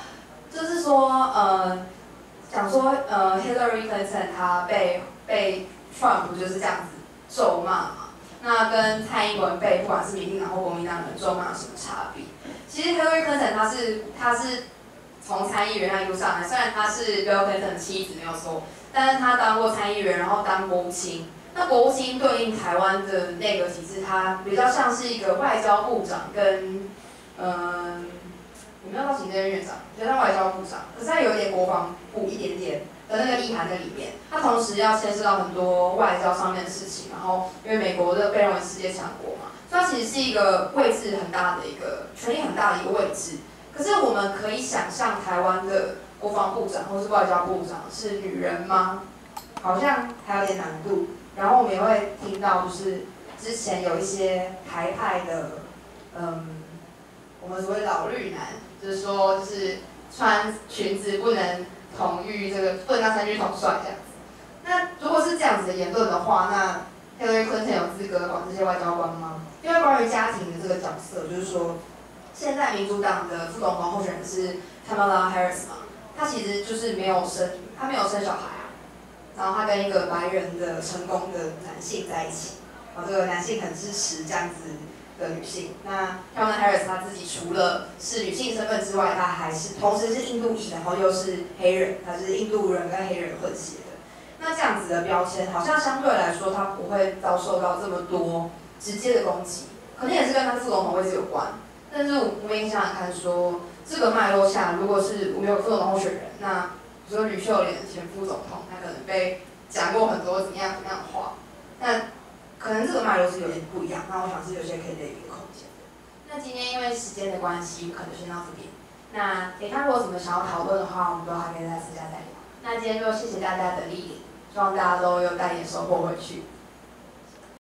讲说Hillary Clinton 她被川普就是这样子咒骂嘛，那跟蔡英文被不管是民进党或国民党人咒骂有什么差别？其实 Hillary Clinton 她是从参议员一路上来，虽然她是 Bill Clinton 的妻子没有错，但是她当过参议员，然后当国务卿。那国务卿对应台湾的内阁体制，它比较像是一个外交部长跟我没有到行政院长，比较像外交部长，可是它有一点国防部一点点的那个意涵在里面。它同时要牵涉到很多外交上面的事情，然后因为美国的被认为世界强国嘛，所以它其实是一个位置很大的一个权力很大的一个位置。可是我们可以想象台湾的国防部长或是外交部长是女人吗？好像还有点难度。然后我们也会听到，就是之前有一些台派的，我们所谓老绿男，就是说，就是穿裙子不能统御这个，不能当3军统帅这样子。那如果是这样子的言论的话，那 Hillary Clinton 有资格管这些外交官吗？因为关于家庭的这个角色，就是说，现在民主党的副总统候选人是 Kamala Harris 嘛，他其实就是没有生小孩啊。然后他跟一个白人的成功的男性在一起，这个男性很支持这样子的女性。那 Kamala Harris 她自己除了是女性身份之外，她还是同时是印度裔，然后又是黑人，她是印度人跟黑人混血的。那这样子的标签，好像相对来说，她不会遭受到这么多直接的攻击，可能也是跟她副总统位置有关。但是我们想想看说，这个脉络下，如果是我们有副总统候选人，那比如说吕秀莲前副总统，他可能被讲过很多怎么样的话，那可能这个脉络是有点不一样。那我想是有些可以类比的空间的。那今天因为时间的关系，可能就先到这边。那他如果有什么想要讨论的话，我们都还可以在私下再聊。那今天就谢谢大家的莅临，希望大家都有带点收获回去。